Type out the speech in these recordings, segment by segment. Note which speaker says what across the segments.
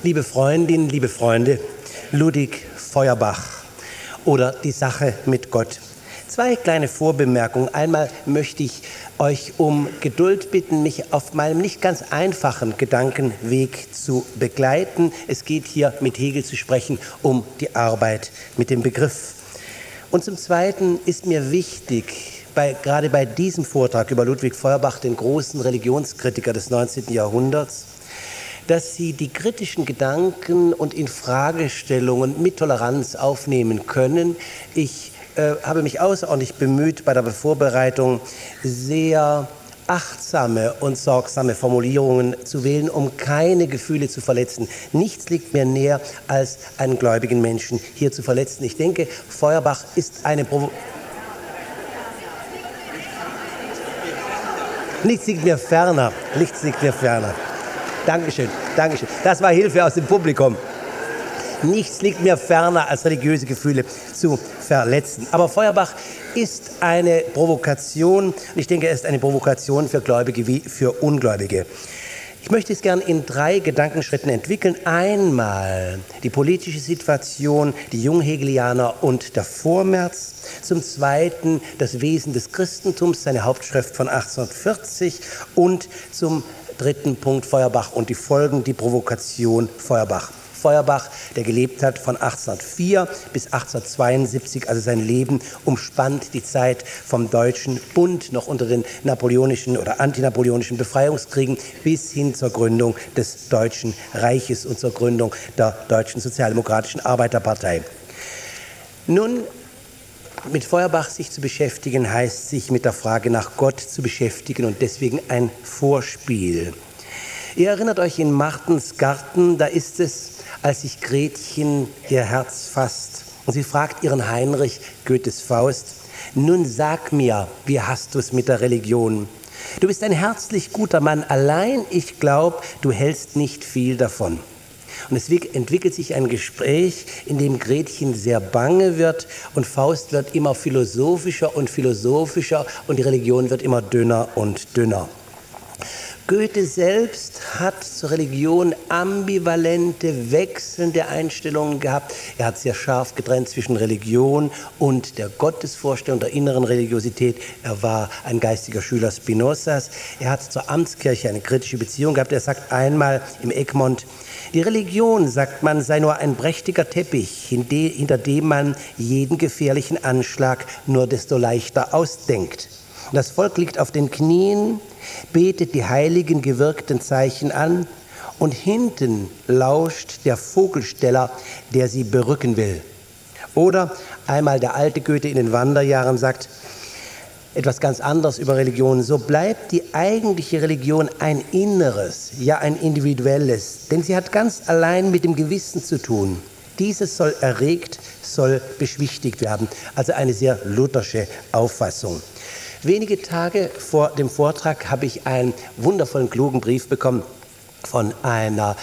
Speaker 1: Liebe Freundinnen, liebe Freunde, Ludwig Feuerbach oder die Sache mit Gott. Zwei kleine Vorbemerkungen. Einmal möchte ich euch um Geduld bitten, mich auf meinem nicht ganz einfachen Gedankenweg zu begleiten. Es geht hier, mit Hegel zu sprechen, um die Arbeit mit dem Begriff. Und zum Zweiten ist mir wichtig, gerade bei diesem Vortrag über Ludwig Feuerbach, den großen Religionskritiker des 19. Jahrhunderts, dass Sie die kritischen Gedanken und Infragestellungen mit Toleranz aufnehmen können. Ich habe mich außerordentlich bemüht, bei der Vorbereitung sehr achtsame und sorgsame Formulierungen zu wählen, um keine Gefühle zu verletzen. Nichts liegt mir näher, als einen gläubigen Menschen hier zu verletzen. Ich denke, Feuerbach ist eine Nichts liegt mir ferner. Nichts liegt mir ferner. Dankeschön, Dankeschön. Das war Hilfe aus dem Publikum. Nichts liegt mir ferner, als religiöse Gefühle zu verletzen. Aber Feuerbach ist eine Provokation, und ich denke, er ist eine Provokation für Gläubige wie für Ungläubige. Ich möchte es gern in 3 Gedankenschritten entwickeln. Einmal die politische Situation, die Junghegelianer und der Vormärz. Zum Zweiten das Wesen des Christentums, seine Hauptschrift von 1840. Und zum dritten Punkt Feuerbach und die Folgen, die Provokation Feuerbach. Feuerbach, der gelebt hat von 1804 bis 1872, also sein Leben umspannt die Zeit vom Deutschen Bund, noch unter den napoleonischen oder antinapoleonischen Befreiungskriegen, bis hin zur Gründung des Deutschen Reiches und zur Gründung der Deutschen Sozialdemokratischen Arbeiterpartei. Nun, mit Feuerbach sich zu beschäftigen, heißt sich mit der Frage nach Gott zu beschäftigen und deswegen ein Vorspiel. Ihr erinnert euch in Martens Garten, da ist es, als sich Gretchen ihr Herz fasst und sie fragt ihren Heinrich, Goethes Faust, nun sag mir, wie hast du es mit der Religion? Du bist ein herzlich guter Mann, allein ich glaub, du hältst nicht viel davon. Und es entwickelt sich ein Gespräch, in dem Gretchen sehr bange wird und Faust wird immer philosophischer und philosophischer und die Religion wird immer dünner und dünner. Goethe selbst hat zur Religion ambivalente, wechselnde Einstellungen gehabt. Er hat sehr scharf getrennt zwischen Religion und der Gottesvorstellung, der inneren Religiosität. Er war ein geistiger Schüler Spinozas. Er hat zur Amtskirche eine kritische Beziehung gehabt. Er sagt einmal im Egmont, die Religion, sagt man, sei nur ein prächtiger Teppich, hinter dem man jeden gefährlichen Anschlag nur desto leichter ausdenkt. Das Volk liegt auf den Knien, betet die heiligen gewirkten Zeichen an und hinten lauscht der Vogelsteller, der sie berücken will. Oder einmal der alte Goethe in den Wanderjahren sagt etwas ganz anderes über Religion. So bleibt die eigentliche Religion ein inneres, ja ein individuelles, denn sie hat ganz allein mit dem Gewissen zu tun. Dieses soll erregt, soll beschwichtigt werden. Also eine sehr luthersche Auffassung. Wenige Tage vor dem Vortrag habe ich einen wundervollen, klugen Brief bekommen von einer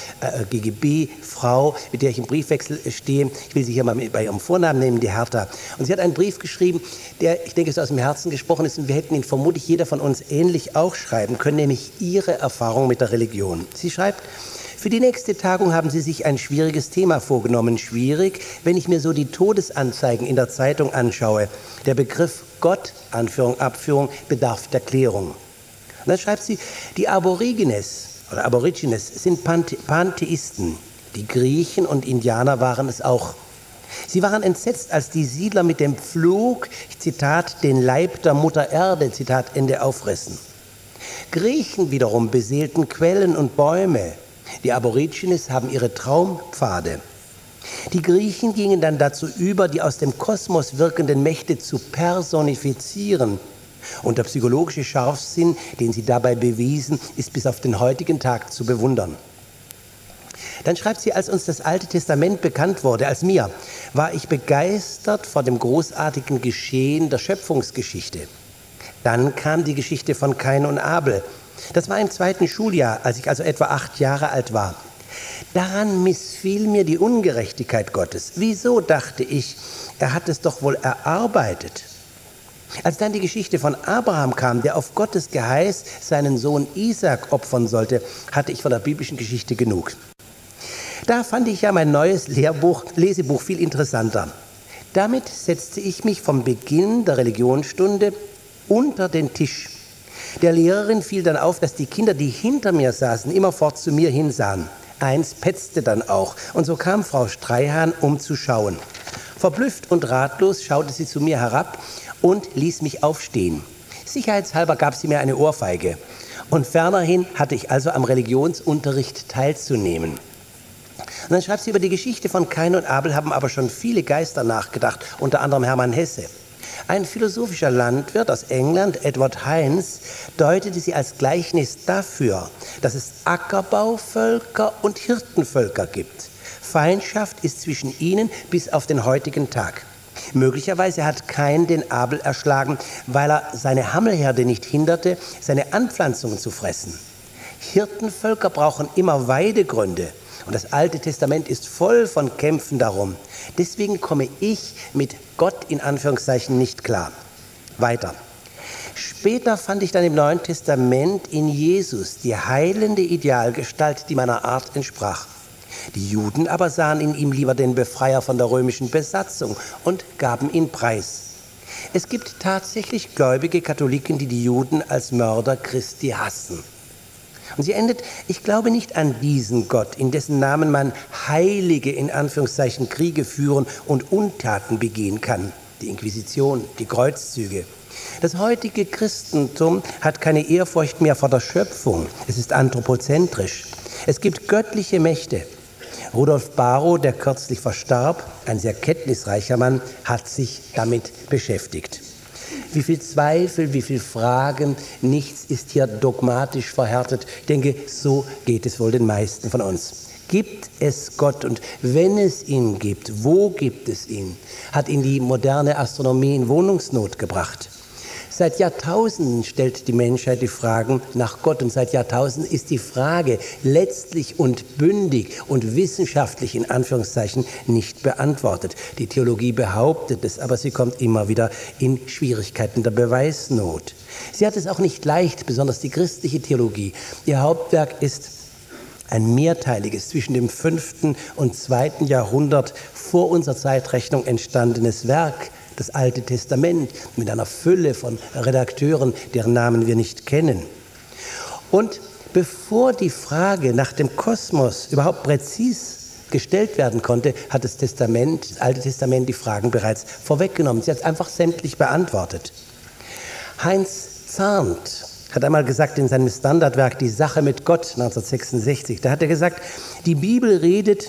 Speaker 1: GGB-Frau, mit der ich im Briefwechsel stehe. Ich will sie hier mal bei ihrem Vornamen nehmen, die Hertha. Und sie hat einen Brief geschrieben, der, ich denke, so aus dem Herzen gesprochen ist. Und wir hätten ihn vermutlich jeder von uns ähnlich auch schreiben können, nämlich ihre Erfahrung mit der Religion. Sie schreibt, für die nächste Tagung haben Sie sich ein schwieriges Thema vorgenommen. Schwierig, wenn ich mir so die Todesanzeigen in der Zeitung anschaue. Der Begriff Gott, Anführung, Abführung, bedarf der Klärung. Und dann schreibt sie, die Aborigines sind Pantheisten. Die Griechen und Indianer waren es auch. Sie waren entsetzt, als die Siedler mit dem Pflug, Zitat, den Leib der Mutter Erde, Zitat Ende, auffressen. Griechen wiederum beseelten Quellen und Bäume. Die Aborigines haben ihre Traumpfade. Die Griechen gingen dann dazu über, die aus dem Kosmos wirkenden Mächte zu personifizieren. Und der psychologische Scharfsinn, den sie dabei bewiesen, ist bis auf den heutigen Tag zu bewundern. Dann schreibt sie, als uns das Alte Testament bekannt wurde, als mir, war ich begeistert vor dem großartigen Geschehen der Schöpfungsgeschichte. Dann kam die Geschichte von Kain und Abel. Das war im 2. Schuljahr, als ich also etwa 8 Jahre alt war. Daran missfiel mir die Ungerechtigkeit Gottes. Wieso, dachte ich, er hat es doch wohl erarbeitet. Als dann die Geschichte von Abraham kam, der auf Gottes Geheiß seinen Sohn Isaak opfern sollte, hatte ich von der biblischen Geschichte genug. Da fand ich ja mein neues Lesebuch viel interessanter. Damit setzte ich mich vom Beginn der Religionsstunde unter den Tisch. Der Lehrerin fiel dann auf, dass die Kinder, die hinter mir saßen, immerfort zu mir hinsahen. Eins petzte dann auch, und so kam Frau Streihan, um zu schauen. Verblüfft und ratlos schaute sie zu mir herab und ließ mich aufstehen. Sicherheitshalber gab sie mir eine Ohrfeige. Und fernerhin hatte ich also am Religionsunterricht teilzunehmen. Und dann schreibt sie, über die Geschichte von Kain und Abel haben aber schon viele Geister nachgedacht, unter anderem Hermann Hesse. Ein philosophischer Landwirt aus England, Edward Hines, deutete sie als Gleichnis dafür, dass es Ackerbauvölker und Hirtenvölker gibt. Feindschaft ist zwischen ihnen bis auf den heutigen Tag. Möglicherweise hat Kain den Abel erschlagen, weil er seine Hammelherde nicht hinderte, seine Anpflanzungen zu fressen. Hirtenvölker brauchen immer Weidegründe. Und das Alte Testament ist voll von Kämpfen darum. Deswegen komme ich mit Gott in Anführungszeichen nicht klar. Weiter. Später fand ich dann im Neuen Testament in Jesus die heilende Idealgestalt, die meiner Art entsprach. Die Juden aber sahen in ihm lieber den Befreier von der römischen Besatzung und gaben ihn preis. Es gibt tatsächlich gläubige Katholiken, die die Juden als Mörder Christi hassen. Und sie endet, ich glaube nicht an diesen Gott, in dessen Namen man heilige, in Anführungszeichen, Kriege führen und Untaten begehen kann. Die Inquisition, die Kreuzzüge. Das heutige Christentum hat keine Ehrfurcht mehr vor der Schöpfung. Es ist anthropozentrisch. Es gibt göttliche Mächte. Rudolf Barrow, der kürzlich verstarb, ein sehr kenntnisreicher Mann, hat sich damit beschäftigt. Wie viel Zweifel, wie viel Fragen, nichts ist hier dogmatisch verhärtet. Ich denke, so geht es wohl den meisten von uns. Gibt es Gott? Und wenn es ihn gibt, wo gibt es ihn? Hat ihn die moderne Astronomie in Wohnungsnot gebracht? Seit Jahrtausenden stellt die Menschheit die Fragen nach Gott und seit Jahrtausenden ist die Frage letztlich und bündig und wissenschaftlich in Anführungszeichen nicht beantwortet. Die Theologie behauptet es, aber sie kommt immer wieder in Schwierigkeiten der Beweisnot. Sie hat es auch nicht leicht, besonders die christliche Theologie. Ihr Hauptwerk ist ein mehrteiliges, zwischen dem 5. und 2. Jahrhundert vor unserer Zeitrechnung entstandenes Werk, das Alte Testament, mit einer Fülle von Redakteuren, deren Namen wir nicht kennen. Und bevor die Frage nach dem Kosmos überhaupt präzis gestellt werden konnte, hat das Alte Testament die Fragen bereits vorweggenommen. Sie hat es einfach sämtlich beantwortet. Heinz Zarnt hat einmal gesagt in seinem Standardwerk Die Sache mit Gott 1966, da hat er gesagt, die Bibel redet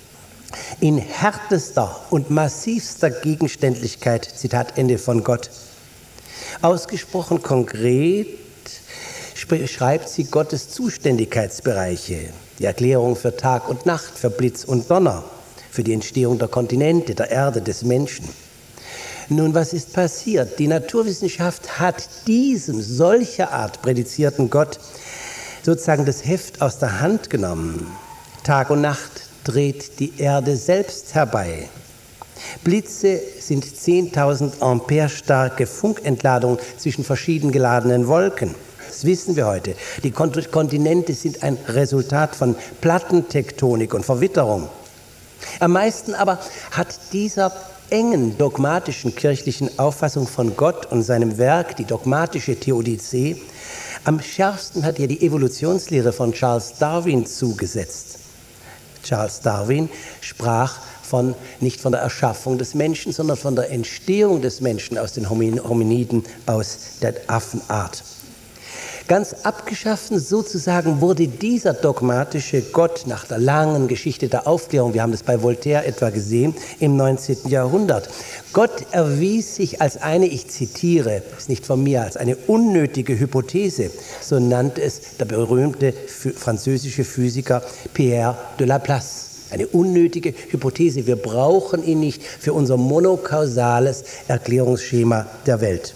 Speaker 1: in härtester und massivster Gegenständlichkeit, Zitat Ende, von Gott. Ausgesprochen konkret schreibt sie Gottes Zuständigkeitsbereiche, die Erklärung für Tag und Nacht, für Blitz und Donner, für die Entstehung der Kontinente, der Erde, des Menschen. Nun, was ist passiert? Die Naturwissenschaft hat diesem solcher Art prädizierten Gott sozusagen das Heft aus der Hand genommen. Tag und Nacht dreht die Erde selbst herbei. Blitze sind 10.000 Ampere starke Funkentladungen zwischen verschieden geladenen Wolken. Das wissen wir heute. Die Kontinente sind ein Resultat von Plattentektonik und Verwitterung. Am meisten aber hat dieser engen dogmatischen kirchlichen Auffassung von Gott und seinem Werk, die dogmatische Theodizee, am schärfsten hat ihr die Evolutionslehre von Charles Darwin zugesetzt. Charles Darwin sprach nicht von der Erschaffung des Menschen, sondern von der Entstehung des Menschen aus den Hominiden, aus der Affenart. Ganz abgeschaffen sozusagen wurde dieser dogmatische Gott nach der langen Geschichte der Aufklärung, wir haben das bei Voltaire etwa gesehen, im 19. Jahrhundert. Gott erwies sich als eine, ich zitiere, ist nicht von mir, als eine unnötige Hypothese, so nannte es der berühmte französische Physiker Pierre de Laplace. Eine unnötige Hypothese, wir brauchen ihn nicht für unser monokausales Erklärungsschema der Welt.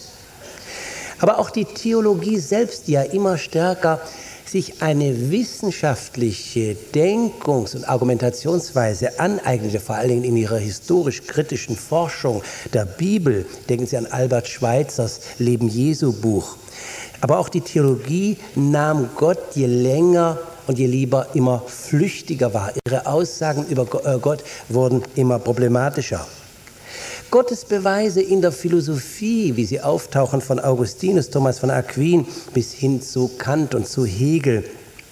Speaker 1: Aber auch die Theologie selbst, die ja immer stärker sich eine wissenschaftliche Denkungs- und Argumentationsweise aneignete, vor allen Dingen in ihrer historisch-kritischen Forschung der Bibel. Denken Sie an Albert Schweitzers Leben Jesu Buch. Aber auch die Theologie nahm Gott je länger und je lieber immer flüchtiger war. Ihre Aussagen über Gott wurden immer problematischer. Gottes Beweise in der Philosophie, wie sie auftauchen von Augustinus, Thomas von Aquin bis hin zu Kant und zu Hegel,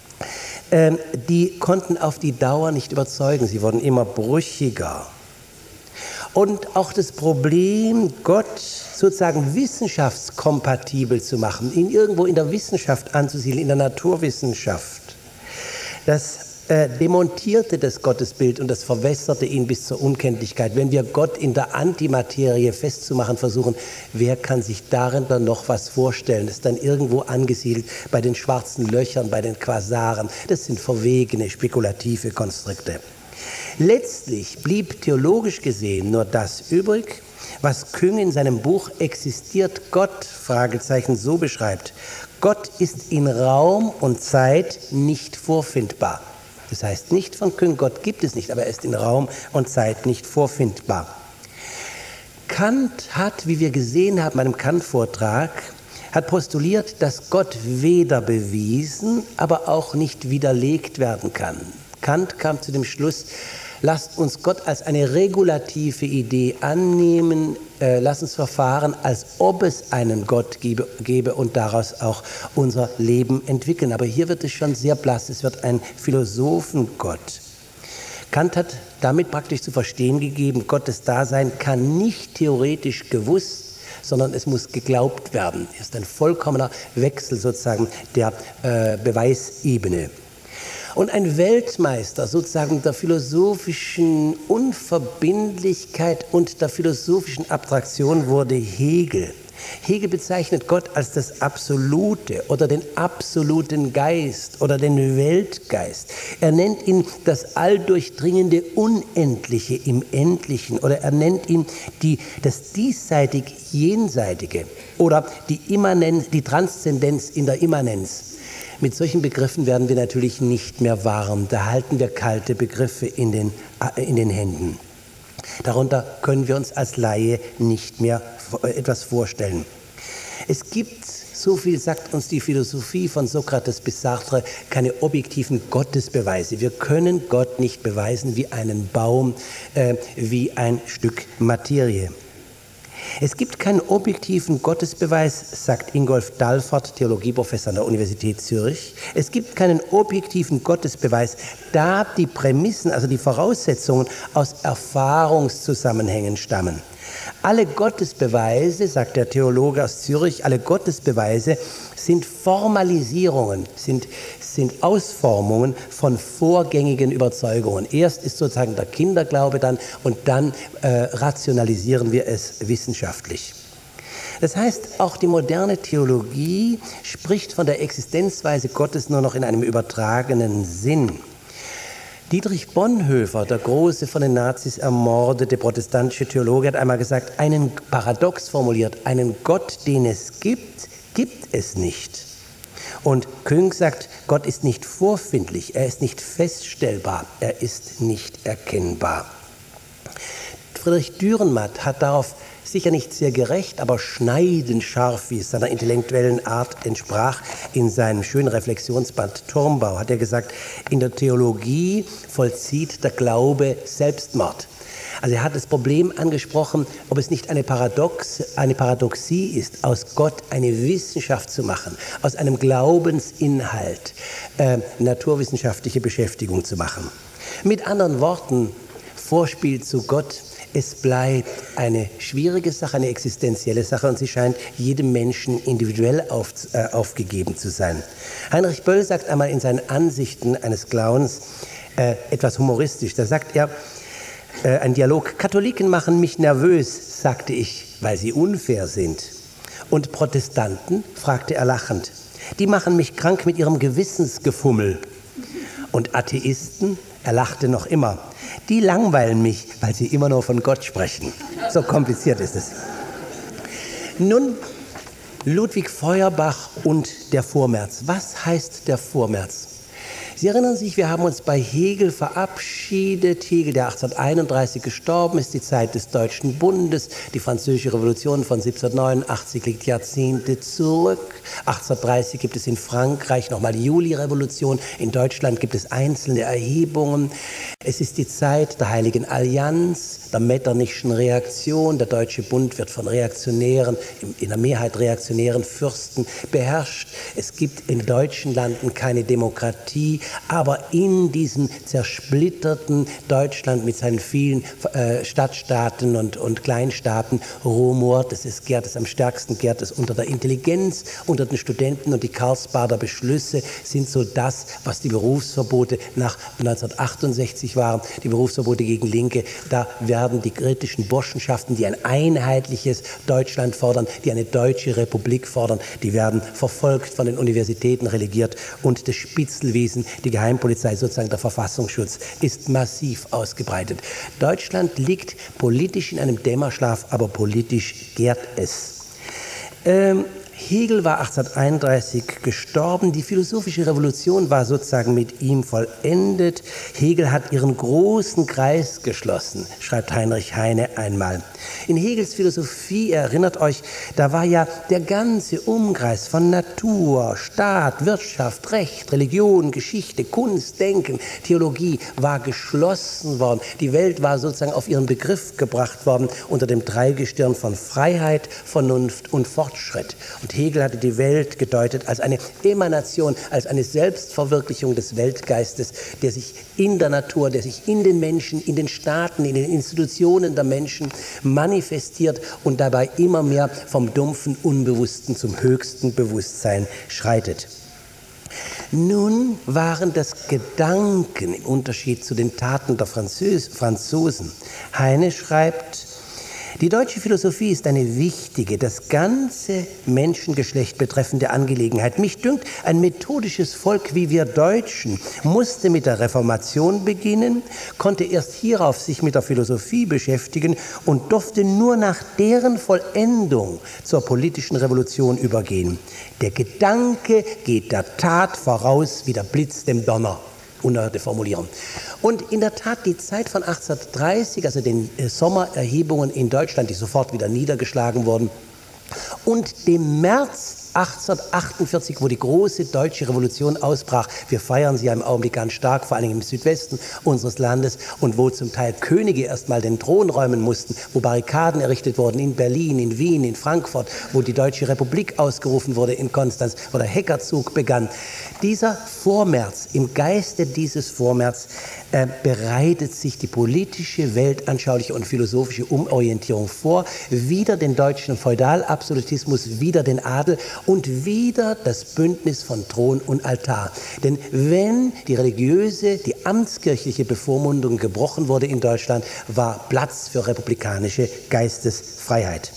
Speaker 1: die konnten auf die Dauer nicht überzeugen. Sie wurden immer brüchiger. Und auch das Problem, Gott sozusagen wissenschaftskompatibel zu machen, ihn irgendwo in der Wissenschaft anzusiedeln, in der Naturwissenschaft, das demontierte das Gottesbild und das verwässerte ihn bis zur Unkenntlichkeit. Wenn wir Gott in der Antimaterie festzumachen versuchen, wer kann sich darin dann noch was vorstellen? Das ist dann irgendwo angesiedelt bei den schwarzen Löchern, bei den Quasaren. Das sind verwegene, spekulative Konstrukte. Letztlich blieb theologisch gesehen nur das übrig, was Küng in seinem Buch Existiert Gott? Fragezeichen so beschreibt. Gott ist in Raum und Zeit nicht vorfindbar. Das heißt nicht von Küng, Gott gibt es nicht, aber er ist in Raum und Zeit nicht vorfindbar. Kant hat, wie wir gesehen haben bei einem Kant-Vortrag, hat postuliert, dass Gott weder bewiesen, aber auch nicht widerlegt werden kann. Kant kam zu dem Schluss, lasst uns Gott als eine regulative Idee annehmen, lasst uns verfahren, als ob es einen Gott gäbe und daraus auch unser Leben entwickeln. Aber hier wird es schon sehr blass, es wird ein Philosophengott. Kant hat damit praktisch zu verstehen gegeben, Gottes Dasein kann nicht theoretisch gewusst, sondern es muss geglaubt werden. Es ist ein vollkommener Wechsel sozusagen der Beweisebene. Und ein Weltmeister sozusagen der philosophischen Unverbindlichkeit und der philosophischen Abstraktion wurde Hegel. Hegel bezeichnet Gott als das Absolute oder den absoluten Geist oder den Weltgeist. Er nennt ihn das alldurchdringende Unendliche im Endlichen oder er nennt ihn das diesseitig-jenseitige oder die Transzendenz in der Immanenz. Mit solchen Begriffen werden wir natürlich nicht mehr warm. Da halten wir kalte Begriffe in den Händen. Darunter können wir uns als Laie nicht mehr etwas vorstellen. Es gibt, so viel sagt uns die Philosophie von Sokrates bis Sartre, keine objektiven Gottesbeweise. Wir können Gott nicht beweisen wie einen Baum, wie ein Stück Materie. Es gibt keinen objektiven Gottesbeweis, sagt Ingolf Dalfert, Theologieprofessor an der Universität Zürich. Es gibt keinen objektiven Gottesbeweis, da die Prämissen, also die Voraussetzungen aus Erfahrungszusammenhängen stammen. Alle Gottesbeweise, sagt der Theologe aus Zürich, alle Gottesbeweise sind Formalisierungen, sind Ausformungen von vorgängigen Überzeugungen. Erst ist sozusagen der Kinderglaube dann und dann rationalisieren wir es wissenschaftlich. Das heißt, auch die moderne Theologie spricht von der Existenzweise Gottes nur noch in einem übertragenen Sinn. Dietrich Bonhoeffer, der große, von den Nazis ermordete protestantische Theologe, hat einmal gesagt, einen Paradox formuliert, einen Gott, den es gibt, gibt es nicht. Und Küng sagt, Gott ist nicht vorfindlich, er ist nicht feststellbar, er ist nicht erkennbar. Friedrich Dürrenmatt hat darauf sicher nicht sehr gerecht, aber schneidend scharf, wie es seiner intellektuellen Art entsprach, in seinem schönen Reflexionsband Turmbau, hat er gesagt, in der Theologie vollzieht der Glaube Selbstmord. Also er hat das Problem angesprochen, ob es nicht eine Paradoxie ist, aus Gott eine Wissenschaft zu machen, aus einem Glaubensinhalt naturwissenschaftliche Beschäftigung zu machen. Mit anderen Worten, Vorspiel zu Gott, es bleibt eine schwierige Sache, eine existenzielle Sache und sie scheint jedem Menschen individuell aufgegeben zu sein. Heinrich Böll sagt einmal in seinen Ansichten eines Clowns etwas humoristisch, da sagt er, ein Dialog, Katholiken machen mich nervös, sagte ich, weil sie unfair sind. Und Protestanten, fragte er lachend, die machen mich krank mit ihrem Gewissensgefummel. Und Atheisten, er lachte noch immer, die langweilen mich, weil sie immer nur von Gott sprechen. So kompliziert ist es. Nun, Ludwig Feuerbach und der Vormärz. Was heißt der Vormärz? Sie erinnern sich, wir haben uns bei Hegel verabschiedet. Hegel, der 1831 gestorben ist, die Zeit des Deutschen Bundes. Die Französische Revolution von 1789 liegt Jahrzehnte zurück. 1830 gibt es in Frankreich nochmal die Juli-Revolution. In Deutschland gibt es einzelne Erhebungen. Es ist die Zeit der Heiligen Allianz, der Metternichschen Reaktion. Der Deutsche Bund wird von reaktionären, in der Mehrheit reaktionären Fürsten beherrscht. Es gibt in deutschen Landen keine Demokratie, aber in diesem zersplitterten Deutschland mit seinen vielen Stadtstaaten und Kleinstaaten rumort es. Es gärt es am stärksten, gärt es unter der Intelligenz, unter den Studenten, und die Karlsbader Beschlüsse sind so das, was die Berufsverbote nach 1968 waren, die Berufsverbote gegen Linke. Da werden die kritischen Burschenschaften, die ein einheitliches Deutschland fordern, die eine deutsche Republik fordern, die werden verfolgt, von den Universitäten relegiert, und das Spitzelwesen, die Geheimpolizei, sozusagen der Verfassungsschutz, ist massiv ausgebreitet. Deutschland liegt politisch in einem Dämmerschlaf, aber politisch gärt es. Hegel war 1831 gestorben, die philosophische Revolution war sozusagen mit ihm vollendet. Hegel hat ihren großen Kreis geschlossen, schreibt Heinrich Heine einmal. In Hegels Philosophie, ihr erinnert euch, da war ja der ganze Umkreis von Natur, Staat, Wirtschaft, Recht, Religion, Geschichte, Kunst, Denken, Theologie war geschlossen worden. Die Welt war sozusagen auf ihren Begriff gebracht worden unter dem Dreigestirn von Freiheit, Vernunft und Fortschritt. Und Hegel hatte die Welt gedeutet als eine Emanation, als eine Selbstverwirklichung des Weltgeistes, der sich in der Natur, der sich in den Menschen, in den Staaten, in den Institutionen der Menschen manifestiert und dabei immer mehr vom dumpfen Unbewussten zum höchsten Bewusstsein schreitet. Nun waren das Gedanken im Unterschied zu den Taten der Franzosen. Heine schreibt: Die deutsche Philosophie ist eine wichtige, das ganze Menschengeschlecht betreffende Angelegenheit. Mich dünkt, ein methodisches Volk wie wir Deutschen musste mit der Reformation beginnen, konnte erst hierauf sich mit der Philosophie beschäftigen und durfte nur nach deren Vollendung zur politischen Revolution übergehen. Der Gedanke geht der Tat voraus wie der Blitz dem Donner. Unerhörte Formulierung. Und in der Tat, die Zeit von 1830, also den Sommererhebungen in Deutschland, die sofort wieder niedergeschlagen wurden, und dem März 1848, wo die große deutsche Revolution ausbrach. Wir feiern sie ja im Augenblick ganz stark, vor allem im Südwesten unseres Landes, und wo zum Teil Könige erstmal den Thron räumen mussten, wo Barrikaden errichtet wurden in Berlin, in Wien, in Frankfurt, wo die Deutsche Republik ausgerufen wurde in Konstanz, wo der Heckerzug begann. Dieser Vormärz, im Geiste dieses Vormärz bereitet sich die politische, weltanschauliche und philosophische Umorientierung vor, wieder den deutschen Feudalabsolutismus, wieder den Adel und wieder das Bündnis von Thron und Altar. Denn wenn die religiöse, die amtskirchliche Bevormundung gebrochen wurde in Deutschland, war Platz für republikanische Geistesfreiheit.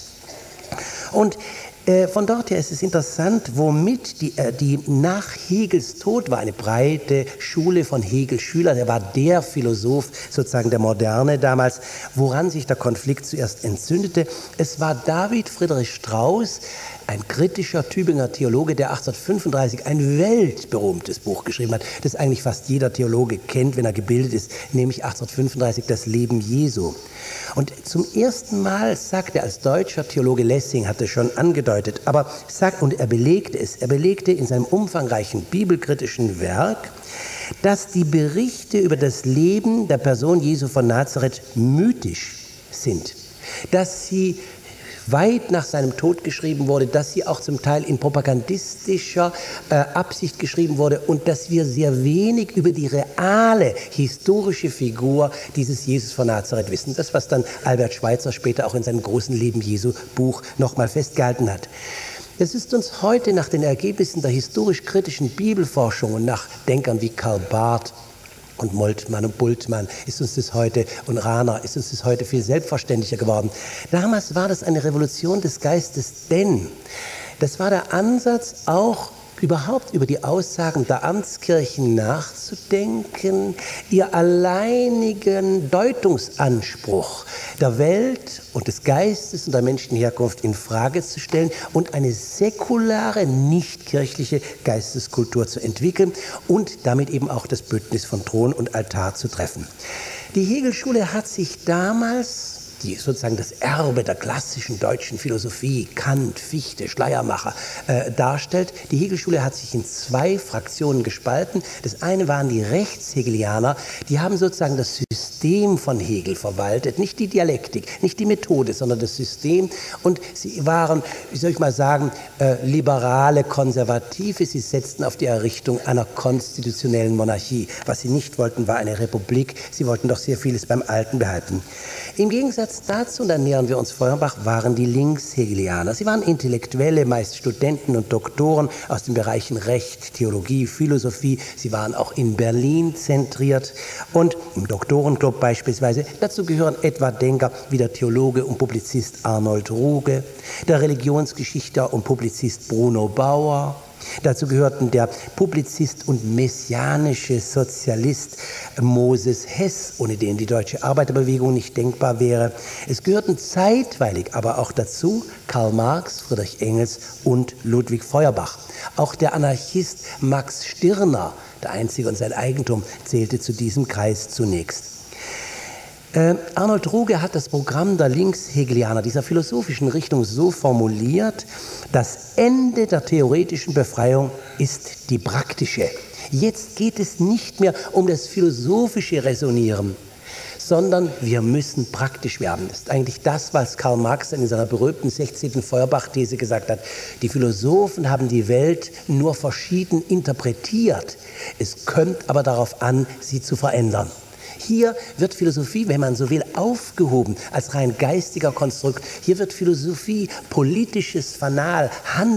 Speaker 1: Und von dort her ist es interessant, womit die nach Hegels Tod war eine breite Schule von Hegels Schülern, er war der Philosoph sozusagen der Moderne damals, woran sich der Konflikt zuerst entzündete. Es war David Friedrich Strauß, ein kritischer Tübinger Theologe, der 1835 ein weltberühmtes Buch geschrieben hat, das eigentlich fast jeder Theologe kennt, wenn er gebildet ist, nämlich 1835 Das Leben Jesu. Und zum ersten Mal sagt er, als deutscher Theologe, Lessing hat es schon angedeutet, aber er belegte in seinem umfangreichen bibelkritischen Werk, dass die Berichte über das Leben der Person Jesu von Nazareth mythisch sind, dass sie weit nach seinem Tod geschrieben wurde, dass sie auch zum Teil in propagandistischer Absicht geschrieben wurde und dass wir sehr wenig über die reale historische Figur dieses Jesus von Nazareth wissen. Das, was dann Albert Schweitzer später auch in seinem großen Leben Jesu Buch nochmal festgehalten hat. Es ist uns heute nach den Ergebnissen der historisch-kritischen Bibelforschung und nach Denkern wie Karl Barth und Moltmann und Bultmann ist uns das heute, und Rahner, ist uns das heute viel selbstverständlicher geworden. Damals war das eine Revolution des Geistes, denn das war der Ansatz, auch überhaupt über die Aussagen der Amtskirchen nachzudenken, ihr alleinigen Deutungsanspruch der Welt und des Geistes und der Menschenherkunft in Frage zu stellen und eine säkulare, nicht-kirchliche Geisteskultur zu entwickeln und damit eben auch das Bündnis von Thron und Altar zu treffen. Die Hegelschule hat sich damals, die sozusagen das Erbe der klassischen deutschen Philosophie, Kant, Fichte, Schleiermacher, darstellt. Die Hegelschule hat sich in zwei Fraktionen gespalten. Das eine waren die Rechtshegelianer, die haben sozusagen das System von Hegel verwaltet, nicht die Dialektik, nicht die Methode, sondern das System. Und sie waren, wie soll ich mal sagen, liberale Konservative. Sie setzten auf die Errichtung einer konstitutionellen Monarchie. Was sie nicht wollten, war eine Republik. Sie wollten doch sehr vieles beim Alten behalten. Im Gegensatz dazu, und da nähern wir uns Feuerbach, waren die Linkshegelianer. Sie waren Intellektuelle, meist Studenten und Doktoren aus den Bereichen Recht, Theologie, Philosophie. Sie waren auch in Berlin zentriert und im Doktorenclub beispielsweise. Dazu gehören etwa Denker wie der Theologe und Publizist Arnold Ruge, der Religionsgeschichtler und Publizist Bruno Bauer. Dazu gehörten der Publizist und messianische Sozialist Moses Hess, ohne den die deutsche Arbeiterbewegung nicht denkbar wäre. Es gehörten zeitweilig aber auch dazu Karl Marx, Friedrich Engels und Ludwig Feuerbach. Auch der Anarchist Max Stirner, der Einzige und sein Eigentum, zählte zu diesem Kreis zunächst. Arnold Ruge hat das Programm der Linkshegelianer, dieser philosophischen Richtung, so formuliert: Das Ende der theoretischen Befreiung ist die praktische. Jetzt geht es nicht mehr um das philosophische Resonieren, sondern wir müssen praktisch werden. Das ist eigentlich das, was Karl Marx in seiner berühmten 16. Feuerbach-These gesagt hat. Die Philosophen haben die Welt nur verschieden interpretiert. Es kommt aber darauf an, sie zu verändern. Hier wird Philosophie, wenn man so will, aufgehoben als rein geistiger Konstrukt. Hier wird Philosophie politisches Fanal,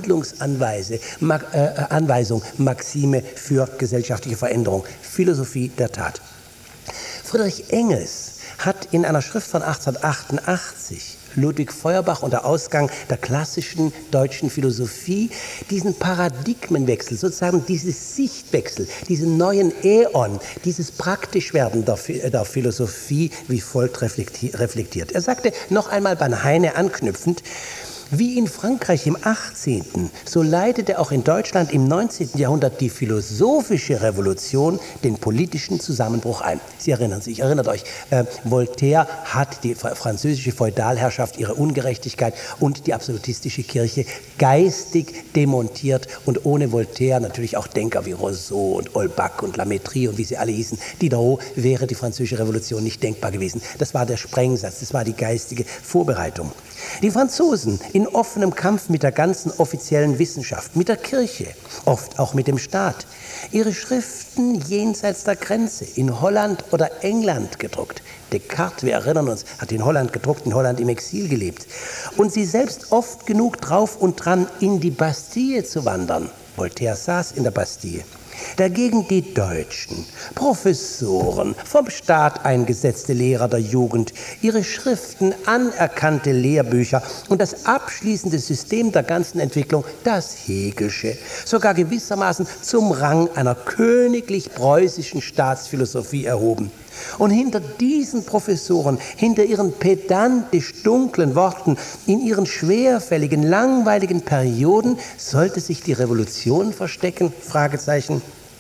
Speaker 1: Anweisung, Maxime für gesellschaftliche Veränderung. Philosophie der Tat. Friedrich Engels hat in einer Schrift von 1888 Ludwig Feuerbach und der Ausgang der klassischen deutschen Philosophie diesen Paradigmenwechsel, sozusagen dieses Sichtwechsel, diesen neuen Äon, dieses Praktischwerden der Philosophie wie folgt reflektiert. Er sagte, noch einmal bei Heine anknüpfend: Wie in Frankreich im 18., so leitete auch in Deutschland im 19. Jahrhundert die philosophische Revolution den politischen Zusammenbruch ein. Sie erinnern sich, erinnert euch, Voltaire hat die französische Feudalherrschaft, ihre Ungerechtigkeit und die absolutistische Kirche geistig demontiert, und ohne Voltaire natürlich auch Denker wie Rousseau und Holbach und La Métrie und wie sie alle hießen, Diderot, wäre die französische Revolution nicht denkbar gewesen. Das war der Sprengsatz, das war die geistige Vorbereitung. Die Franzosen in offenem Kampf mit der ganzen offiziellen Wissenschaft, mit der Kirche, oft auch mit dem Staat. Ihre Schriften jenseits der Grenze, in Holland oder England gedruckt. Descartes, wir erinnern uns, hat in Holland gedruckt, in Holland im Exil gelebt. Und sie selbst oft genug drauf und dran, in die Bastille zu wandern. Voltaire saß in der Bastille. Dagegen die Deutschen, Professoren, vom Staat eingesetzte Lehrer der Jugend, ihre Schriften, anerkannte Lehrbücher und das abschließende System der ganzen Entwicklung, das Hegelsche, sogar gewissermaßen zum Rang einer königlich-preußischen Staatsphilosophie erhoben. Und hinter diesen Professoren, hinter ihren pedantisch dunklen Worten, in ihren schwerfälligen, langweiligen Perioden, sollte sich die Revolution verstecken? Fragezeichen.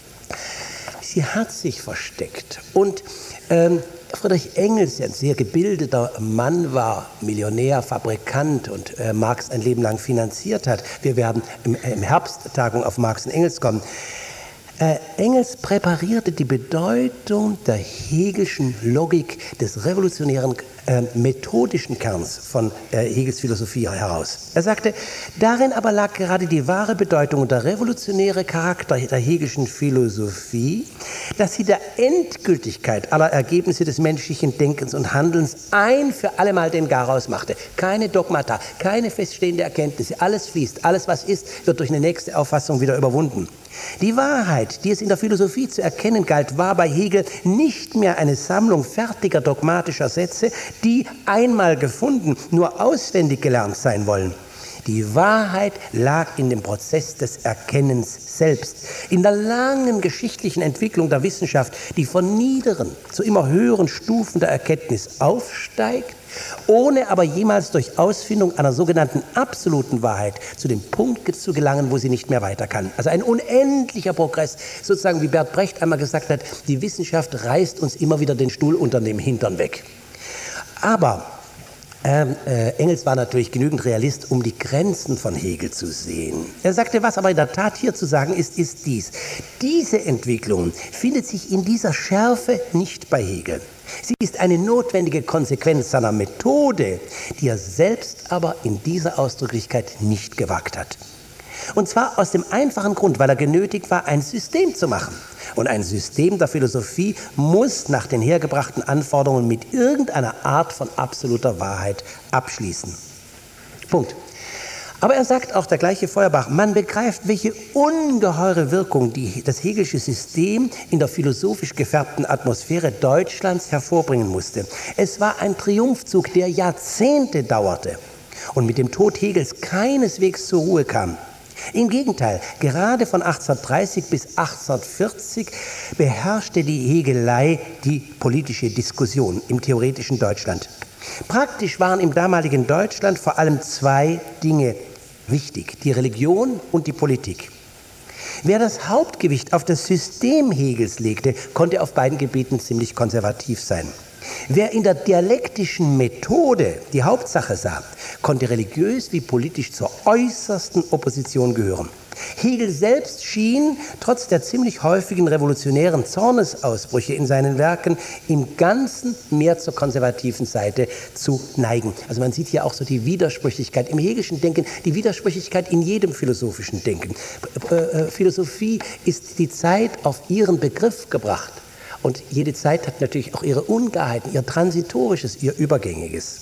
Speaker 1: Sie hat sich versteckt. Und Friedrich Engels, der ein sehr gebildeter Mann war, Millionär, Fabrikant und Marx ein Leben lang finanziert hat. Wir werden im Herbsttagung auf Marx und Engels kommen. Engels präparierte die Bedeutung der hegelschen Logik des revolutionären methodischen Kerns von Hegels Philosophie heraus. Er sagte, darin aber lag gerade die wahre Bedeutung und der revolutionäre Charakter der hegelschen Philosophie, dass sie der Endgültigkeit aller Ergebnisse des menschlichen Denkens und Handelns ein für allemal den Garaus machte. Keine Dogmata, keine feststehende Erkenntnisse, alles fließt, alles was ist, wird durch eine nächste Auffassung wieder überwunden. Die Wahrheit, die es in der Philosophie zu erkennen galt, war bei Hegel nicht mehr eine Sammlung fertiger dogmatischer Sätze, die einmal gefunden nur auswendig gelernt sein wollen. Die Wahrheit lag in dem Prozess des Erkennens selbst, in der langen geschichtlichen Entwicklung der Wissenschaft, die von niederen zu immer höheren Stufen der Erkenntnis aufsteigt, ohne aber jemals durch Ausfindung einer sogenannten absoluten Wahrheit zu dem Punkt zu gelangen, wo sie nicht mehr weiter kann. Also ein unendlicher Progress, sozusagen wie Bert Brecht einmal gesagt hat, die Wissenschaft reißt uns immer wieder den Stuhl unter dem Hintern weg. Aber Engels war natürlich genügend Realist, um die Grenzen von Hegel zu sehen. Er sagte, was aber in der Tat hier zu sagen ist, ist dies. Diese Entwicklung findet sich in dieser Schärfe nicht bei Hegel. Sie ist eine notwendige Konsequenz seiner Methode, die er selbst aber in dieser Ausdrücklichkeit nicht gewagt hat. Und zwar aus dem einfachen Grund, weil er genötigt war, ein System zu machen. Und ein System der Philosophie muss nach den hergebrachten Anforderungen mit irgendeiner Art von absoluter Wahrheit abschließen. Punkt. Aber er sagt auch, der gleiche Feuerbach, man begreift, welche ungeheure Wirkung das Hegelsche System in der philosophisch gefärbten Atmosphäre Deutschlands hervorbringen musste. Es war ein Triumphzug, der Jahrzehnte dauerte und mit dem Tod Hegels keineswegs zur Ruhe kam. Im Gegenteil, gerade von 1830 bis 1840 beherrschte die Hegelei die politische Diskussion im theoretischen Deutschland. Praktisch waren im damaligen Deutschland vor allem zwei Dinge wichtig, die Religion und die Politik. Wer das Hauptgewicht auf das System Hegels legte, konnte auf beiden Gebieten ziemlich konservativ sein. Wer in der dialektischen Methode die Hauptsache sah, konnte religiös wie politisch zur äußersten Opposition gehören. Hegel selbst schien, trotz der ziemlich häufigen revolutionären Zornesausbrüche in seinen Werken, im Ganzen mehr zur konservativen Seite zu neigen. Also man sieht hier auch so die Widersprüchlichkeit im hegelischen Denken, die Widersprüchlichkeit in jedem philosophischen Denken. Philosophie ist die Zeit auf ihren Begriff gebracht. Und jede Zeit hat natürlich auch ihre Ungarheiten, ihr Transitorisches, ihr Übergängiges.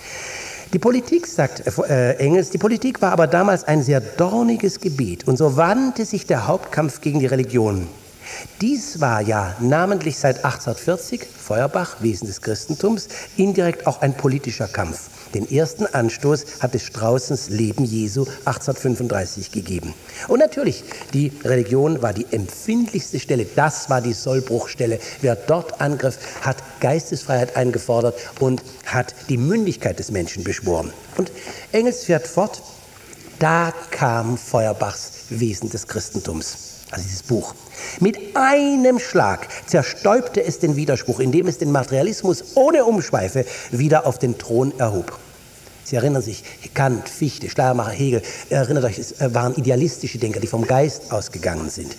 Speaker 1: Die Politik, sagt Engels, die Politik war aber damals ein sehr dorniges Gebiet und so wandte sich der Hauptkampf gegen die Religion. Dies war ja namentlich seit 1840, Feuerbach, Wesen des Christentums, indirekt auch ein politischer Kampf. Den ersten Anstoß hatte Straußens Leben Jesu 1835 gegeben. Und natürlich, die Religion war die empfindlichste Stelle, das war die Sollbruchstelle. Wer dort angriff, hat Geistesfreiheit eingefordert und hat die Mündigkeit des Menschen beschworen. Und Engels fährt fort, da kam Feuerbachs Wesen des Christentums. Also dieses Buch. Mit einem Schlag zerstäubte es den Widerspruch, indem es den Materialismus ohne Umschweife wieder auf den Thron erhob. Sie erinnern sich, Kant, Fichte, Schleiermacher, Hegel, erinnert euch, es waren idealistische Denker, die vom Geist ausgegangen sind.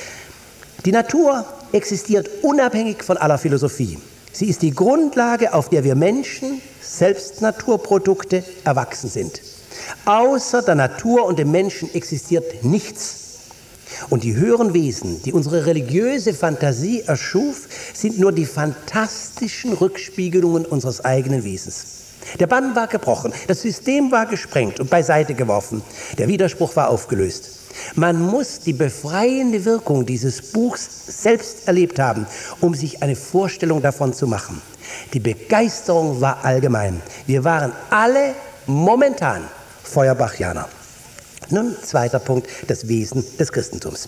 Speaker 1: Die Natur existiert unabhängig von aller Philosophie. Sie ist die Grundlage, auf der wir Menschen, selbst Naturprodukte, erwachsen sind. Außer der Natur und dem Menschen existiert nichts. Und die höheren Wesen, die unsere religiöse Fantasie erschuf, sind nur die fantastischen Rückspiegelungen unseres eigenen Wesens. Der Bann war gebrochen, das System war gesprengt und beiseite geworfen. Der Widerspruch war aufgelöst. Man muss die befreiende Wirkung dieses Buchs selbst erlebt haben, um sich eine Vorstellung davon zu machen. Die Begeisterung war allgemein. Wir waren alle momentan Feuerbachianer. Nun, zweiter Punkt, das Wesen des Christentums.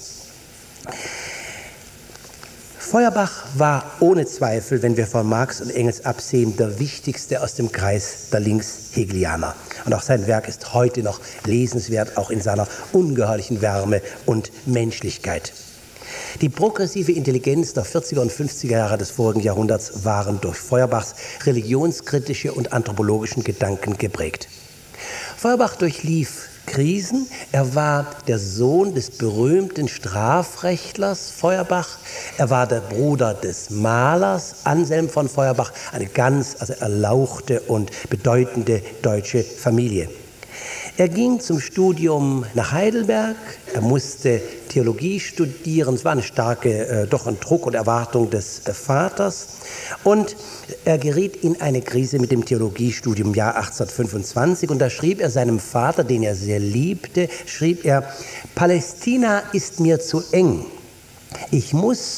Speaker 1: Feuerbach war ohne Zweifel, wenn wir von Marx und Engels absehen, der wichtigste aus dem Kreis der Linkshegelianer. Und auch sein Werk ist heute noch lesenswert, auch in seiner ungeheuerlichen Wärme und Menschlichkeit. Die progressive Intelligenz der 40er und 50er Jahre des vorigen Jahrhunderts waren durch Feuerbachs religionskritische und anthropologischen Gedanken geprägt. Feuerbach durchlief Krisen. Er war der Sohn des berühmten Strafrechtlers Feuerbach. Er war der Bruder des Malers Anselm von Feuerbach, eine ganz erlauchte und bedeutende deutsche Familie. Er ging zum Studium nach Heidelberg. Er musste Theologie studieren. Es war eine starke, doch ein Druck und Erwartung des Vaters. Und er geriet in eine Krise mit dem Theologiestudium im Jahr 1825. Und da schrieb er seinem Vater, den er sehr liebte, schrieb er: Palästina ist mir zu eng. Ich muss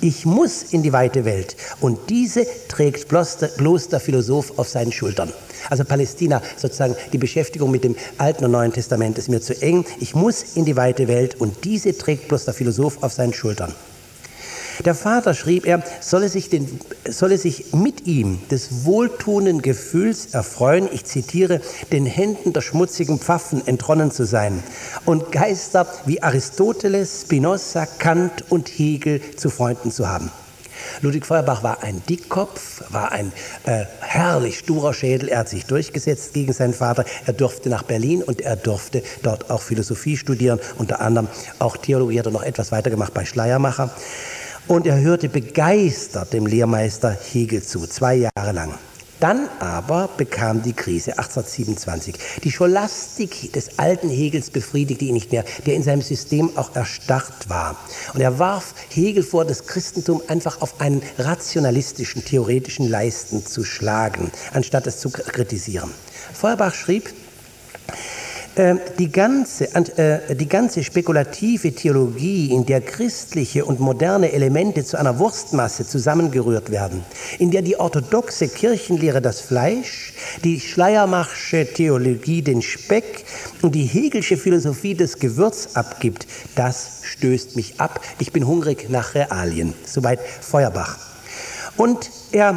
Speaker 1: Ich muss in die weite Welt und diese trägt bloß der Philosoph auf seinen Schultern. Also Palästina, sozusagen die Beschäftigung mit dem Alten und Neuen Testament ist mir zu eng. Ich muss in die weite Welt und diese trägt bloß der Philosoph auf seinen Schultern. Der Vater, schrieb er, solle sich mit ihm des wohltuenden Gefühls erfreuen, ich zitiere, den Händen der schmutzigen Pfaffen entronnen zu sein und Geister wie Aristoteles, Spinoza, Kant und Hegel zu Freunden zu haben. Ludwig Feuerbach war ein Dickkopf, war ein herrlich sturer Schädel. Er hat sich durchgesetzt gegen seinen Vater. Er durfte nach Berlin und er durfte dort auch Philosophie studieren. Unter anderem auch Theologie hat er noch etwas weitergemacht bei Schleiermacher. Und er hörte begeistert dem Lehrmeister Hegel zu, 2 Jahre lang. Dann aber bekam die Krise 1827. Die Scholastik des alten Hegels befriedigte ihn nicht mehr, der in seinem System auch erstarrt war. Und er warf Hegel vor, das Christentum einfach auf einen rationalistischen, theoretischen Leisten zu schlagen, anstatt es zu kritisieren. Feuerbach schrieb, die ganze spekulative Theologie, in der christliche und moderne Elemente zu einer Wurstmasse zusammengerührt werden, in der die orthodoxe Kirchenlehre das Fleisch, die Schleiermachsche Theologie den Speck und die Hegelsche Philosophie das Gewürz abgibt, das stößt mich ab. Ich bin hungrig nach Realien. Soweit Feuerbach. Und er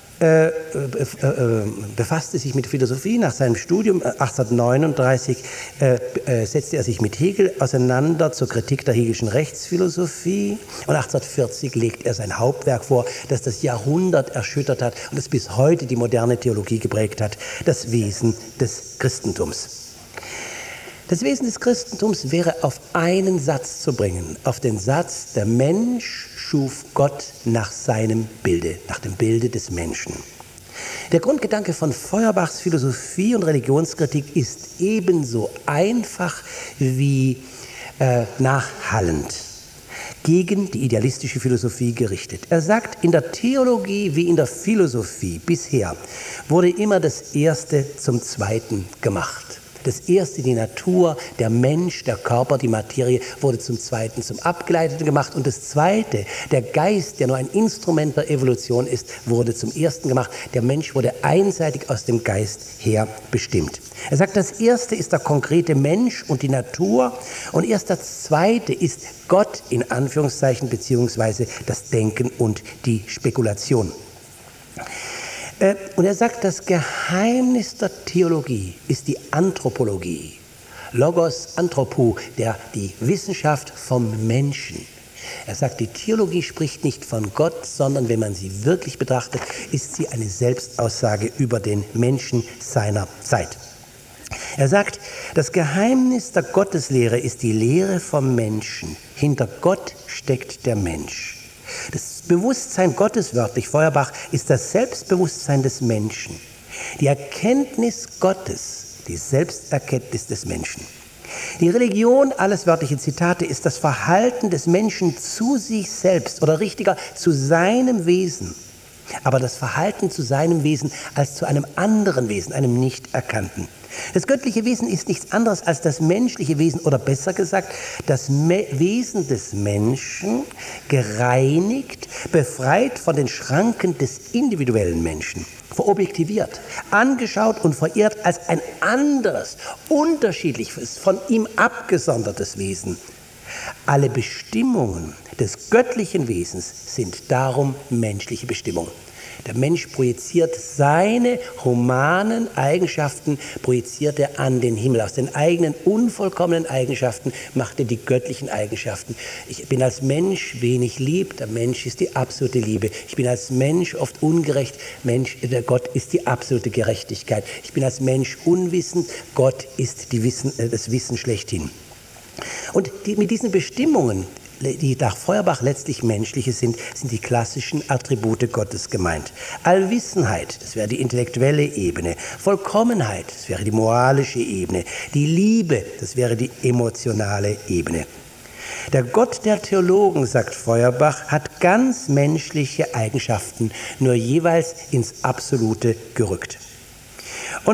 Speaker 1: befasste sich mit Philosophie. Nach seinem Studium 1839 setzte er sich mit Hegel auseinander zur Kritik der hegelischen Rechtsphilosophie und 1840 legt er sein Hauptwerk vor, das das Jahrhundert erschüttert hat und das bis heute die moderne Theologie geprägt hat, das Wesen des Christentums. Das Wesen des Christentums wäre auf einen Satz zu bringen, auf den Satz, der Mensch schuf Gott nach seinem Bilde, nach dem Bilde des Menschen. Der Grundgedanke von Feuerbachs Philosophie und Religionskritik ist ebenso einfach wie nachhallend, gegen die idealistische Philosophie gerichtet. Er sagt, in der Theologie wie in der Philosophie bisher wurde immer das Erste zum Zweiten gemacht. Das Erste, die Natur, der Mensch, der Körper, die Materie, wurde zum Zweiten zum Abgeleiteten gemacht. Und das Zweite, der Geist, der nur ein Instrument der Evolution ist, wurde zum Ersten gemacht. Der Mensch wurde einseitig aus dem Geist her bestimmt. Er sagt, das Erste ist der konkrete Mensch und die Natur. Und erst das Zweite ist Gott in Anführungszeichen, beziehungsweise das Denken und die Spekulation. Und er sagt, das Geheimnis der Theologie ist die Anthropologie. Logos Anthropo, die Wissenschaft vom Menschen. Er sagt, die Theologie spricht nicht von Gott, sondern wenn man sie wirklich betrachtet, ist sie eine Selbstaussage über den Menschen seiner Zeit. Er sagt, das Geheimnis der Gotteslehre ist die Lehre vom Menschen. Hinter Gott steckt der Mensch. Das Bewusstsein Gottes, wörtlich Feuerbach, ist das Selbstbewusstsein des Menschen. Die Erkenntnis Gottes, die Selbsterkenntnis des Menschen. Die Religion, alles wörtliche Zitate, ist das Verhalten des Menschen zu sich selbst oder richtiger zu seinem Wesen. Aber das Verhalten zu seinem Wesen als zu einem anderen Wesen, einem nicht erkannten. Das göttliche Wesen ist nichts anderes als das menschliche Wesen oder besser gesagt, das Wesen des Menschen gereinigt, befreit von den Schranken des individuellen Menschen, verobjektiviert, angeschaut und verehrt als ein anderes, unterschiedliches, von ihm abgesondertes Wesen. Alle Bestimmungen des göttlichen Wesens sind darum menschliche Bestimmungen. Der Mensch projiziert seine humanen Eigenschaften, projiziert er an den Himmel. Aus den eigenen unvollkommenen Eigenschaften macht er die göttlichen Eigenschaften. Ich bin als Mensch wenig lieb, der Mensch ist die absolute Liebe. Ich bin als Mensch oft ungerecht, der Gott ist die absolute Gerechtigkeit. Ich bin als Mensch unwissend, Gott ist das Wissen schlechthin. Und mit diesen Bestimmungen, die nach Feuerbach letztlich menschliche sind, sind die klassischen Attribute Gottes gemeint. Allwissenheit, das wäre die intellektuelle Ebene. Vollkommenheit, das wäre die moralische Ebene. Die Liebe, das wäre die emotionale Ebene. Der Gott der Theologen, sagt Feuerbach, hat ganz menschliche Eigenschaften, nur jeweils ins Absolute gerückt. Und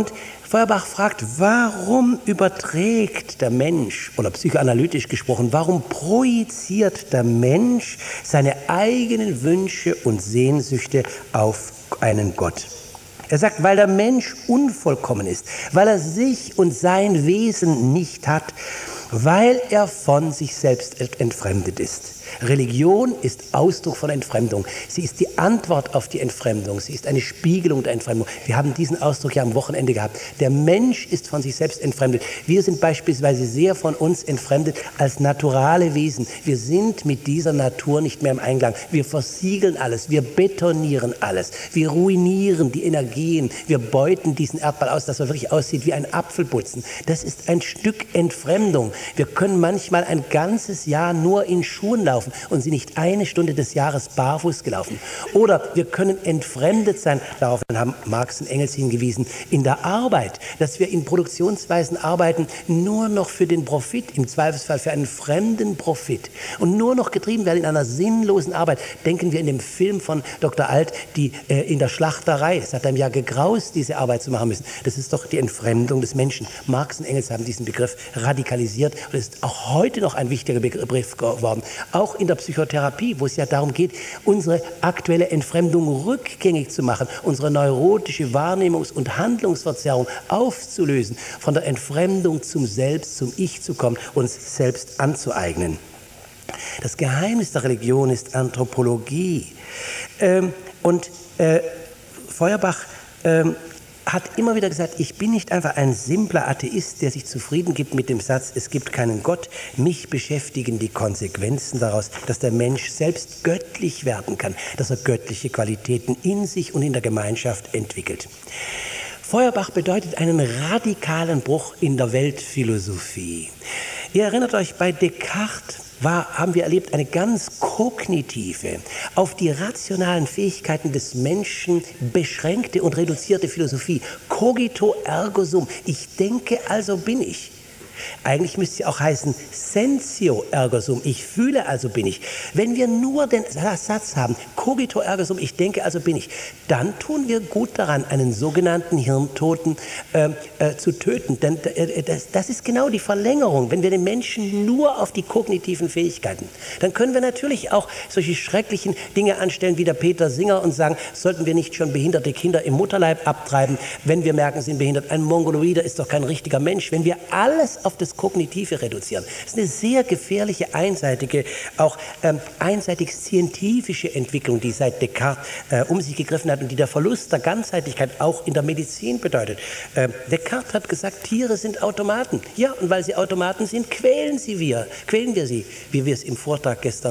Speaker 1: Feuerbach fragt, warum überträgt der Mensch, oder psychoanalytisch gesprochen, warum projiziert der Mensch seine eigenen Wünsche und Sehnsüchte auf einen Gott? Er sagt, weil der Mensch unvollkommen ist, weil er sich und sein Wesen nicht hat, weil er von sich selbst entfremdet ist. Religion ist Ausdruck von Entfremdung. Sie ist die Antwort auf die Entfremdung. Sie ist eine Spiegelung der Entfremdung. Wir haben diesen Ausdruck ja am Wochenende gehabt. Der Mensch ist von sich selbst entfremdet. Wir sind beispielsweise sehr von uns entfremdet als naturale Wesen. Wir sind mit dieser Natur nicht mehr im Einklang. Wir versiegeln alles. Wir betonieren alles. Wir ruinieren die Energien. Wir beuten diesen Erdball aus, dass er wirklich aussieht wie ein Apfelputzen. Das ist ein Stück Entfremdung. Wir können manchmal ein ganzes Jahr nur in Schuhen laufen und sind nicht eine Stunde des Jahres barfuß gelaufen. Oder wir können entfremdet sein, darauf haben Marx und Engels hingewiesen, in der Arbeit, dass wir in Produktionsweisen arbeiten, nur noch für den Profit, im Zweifelsfall für einen fremden Profit und nur noch getrieben werden in einer sinnlosen Arbeit. Denken wir in dem Film von Dr. Alt, die in der Schlachterei, es hat einem ja gegraust, diese Arbeit zu machen müssen. Das ist doch die Entfremdung des Menschen. Marx und Engels haben diesen Begriff radikalisiert und ist auch heute noch ein wichtiger Begriff geworden. Auch in der Psychotherapie, wo es ja darum geht, unsere aktuelle Entfremdung rückgängig zu machen, unsere neurotische Wahrnehmungs- und Handlungsverzerrung aufzulösen, von der Entfremdung zum Selbst, zum Ich zu kommen, uns selbst anzueignen. Das Geheimnis der Religion ist Anthropologie. Feuerbach hat immer wieder gesagt, ich bin nicht einfach ein simpler Atheist, der sich zufrieden gibt mit dem Satz, es gibt keinen Gott. Mich beschäftigen die Konsequenzen daraus, dass der Mensch selbst göttlich werden kann, dass er göttliche Qualitäten in sich und in der Gemeinschaft entwickelt. Feuerbach bedeutet einen radikalen Bruch in der Weltphilosophie. Ihr erinnert euch, bei Descartes haben wir erlebt eine ganz kognitive, auf die rationalen Fähigkeiten des Menschen beschränkte und reduzierte Philosophie. Cogito ergo sum. Ich denke, also bin ich. Eigentlich müsste sie auch heißen sensio ergo sum, ich fühle, also bin ich. Wenn wir nur den Satz haben, cogito ergo sum, ich denke, also bin ich, dann tun wir gut daran, einen sogenannten Hirntoten zu töten. Denn das ist genau die Verlängerung. Wenn wir den Menschen nur auf die kognitiven Fähigkeiten, dann können wir natürlich auch solche schrecklichen Dinge anstellen wie der Peter Singer und sagen, sollten wir nicht schon behinderte Kinder im Mutterleib abtreiben, wenn wir merken, sie sind behindert. Ein Mongoloider ist doch kein richtiger Mensch. Wenn wir alles auf das Kognitive reduzieren. Das ist eine sehr gefährliche, einseitige, auch einseitig scientifische Entwicklung, die seit Descartes um sich gegriffen hat und die der Verlust der Ganzheitlichkeit auch in der Medizin bedeutet. Descartes hat gesagt, Tiere sind Automaten. Ja, und weil sie Automaten sind, quälen wir sie, wie wir es im Vortrag gestern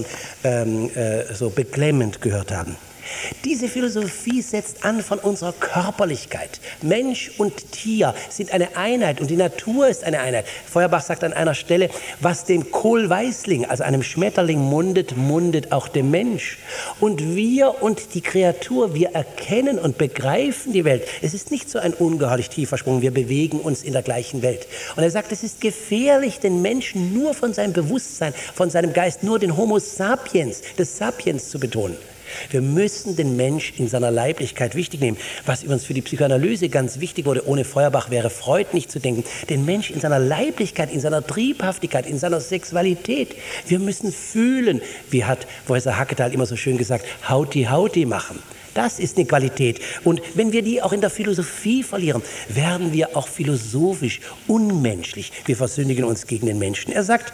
Speaker 1: so beklemmend gehört haben. Diese Philosophie setzt an von unserer Körperlichkeit. Mensch und Tier sind eine Einheit und die Natur ist eine Einheit. Feuerbach sagt an einer Stelle, was dem Kohlweißling, also einem Schmetterling mundet, mundet auch dem Mensch. Und wir und die Kreatur, wir erkennen und begreifen die Welt. Es ist nicht so ein ungeheuerlich tiefer Sprung, wir bewegen uns in der gleichen Welt. Und er sagt, es ist gefährlich, den Menschen nur von seinem Bewusstsein, von seinem Geist, nur den Homo sapiens, des Sapiens zu betonen. Wir müssen den Mensch in seiner Leiblichkeit wichtig nehmen, was übrigens für die Psychoanalyse ganz wichtig wurde. Ohne Feuerbach wäre Freud nicht zu denken. Den Mensch in seiner Leiblichkeit, in seiner Triebhaftigkeit, in seiner Sexualität. Wir müssen fühlen, wie hat Professor Hacketal immer so schön gesagt, Hauti Hauti machen. Das ist eine Qualität. Und wenn wir die auch in der Philosophie verlieren, werden wir auch philosophisch unmenschlich. Wir versündigen uns gegen den Menschen. Er sagt,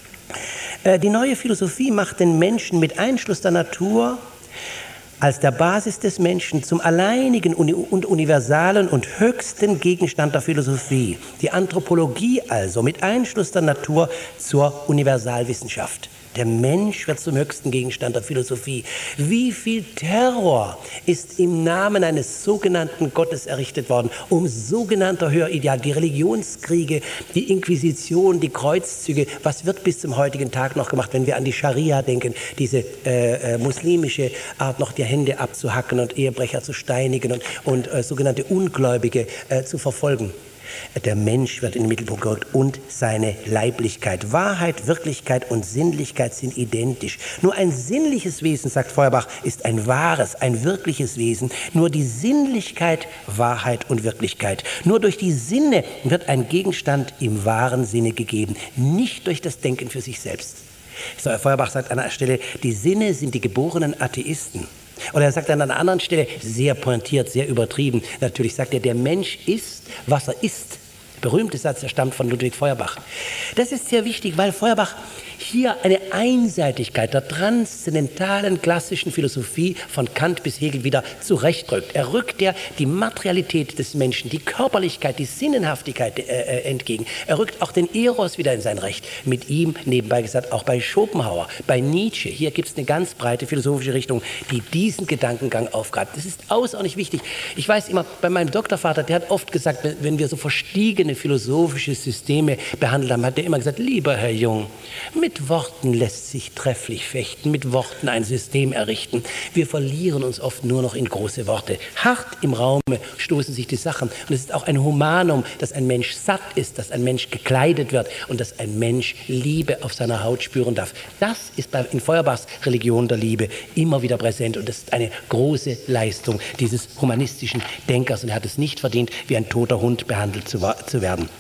Speaker 1: die neue Philosophie macht den Menschen mit Einschluss der Natur als der Basis des Menschen zum alleinigen und universalen und höchsten Gegenstand der Philosophie. Die Anthropologie also mit Einschluss der Natur zur Universalwissenschaft. Der Mensch wird zum höchsten Gegenstand der Philosophie. Wie viel Terror ist im Namen eines sogenannten Gottes errichtet worden, um sogenannter Höherideal, die Religionskriege, die Inquisition, die Kreuzzüge. Was wird bis zum heutigen Tag noch gemacht, wenn wir an die Scharia denken, diese muslimische Art, noch die Hände abzuhacken und Ehebrecher zu steinigen und sogenannte Ungläubige zu verfolgen. Der Mensch wird in den Mittelpunkt gerückt und seine Leiblichkeit. Wahrheit, Wirklichkeit und Sinnlichkeit sind identisch. Nur ein sinnliches Wesen, sagt Feuerbach, ist ein wahres, ein wirkliches Wesen. Nur die Sinnlichkeit, Wahrheit und Wirklichkeit. Nur durch die Sinne wird ein Gegenstand im wahren Sinne gegeben, nicht durch das Denken für sich selbst. So, Feuerbach sagt an einer Stelle, die Sinne sind die geborenen Atheisten. Oder er sagt an einer anderen Stelle, sehr pointiert, sehr übertrieben, natürlich sagt er, der Mensch ist, was er ist. Der berühmte Satz, der stammt von Ludwig Feuerbach. Das ist sehr wichtig, weil Feuerbach hier eine Einseitigkeit der transzendentalen klassischen Philosophie von Kant bis Hegel wieder zurechtrückt. Er rückt ja die Materialität des Menschen, die Körperlichkeit, die Sinnenhaftigkeit entgegen. Er rückt auch den Eros wieder in sein Recht. Mit ihm, nebenbei gesagt, auch bei Schopenhauer, bei Nietzsche. Hier gibt es eine ganz breite philosophische Richtung, die diesen Gedankengang aufgreift. Das ist außerordentlich wichtig. Ich weiß immer, bei meinem Doktorvater, der hat oft gesagt, wenn wir so verstiegene philosophische Systeme behandelt haben, hat er immer gesagt, lieber Herr Jung, mit Worten lässt sich trefflich fechten, mit Worten ein System errichten. Wir verlieren uns oft nur noch in große Worte. Hart im Raume stoßen sich die Sachen. Und es ist auch ein Humanum, dass ein Mensch satt ist, dass ein Mensch gekleidet wird und dass ein Mensch Liebe auf seiner Haut spüren darf. Das ist in Feuerbachs Religion der Liebe immer wieder präsent und das ist eine große Leistung dieses humanistischen Denkers und er hat es nicht verdient, wie ein toter Hund behandelt zu werden.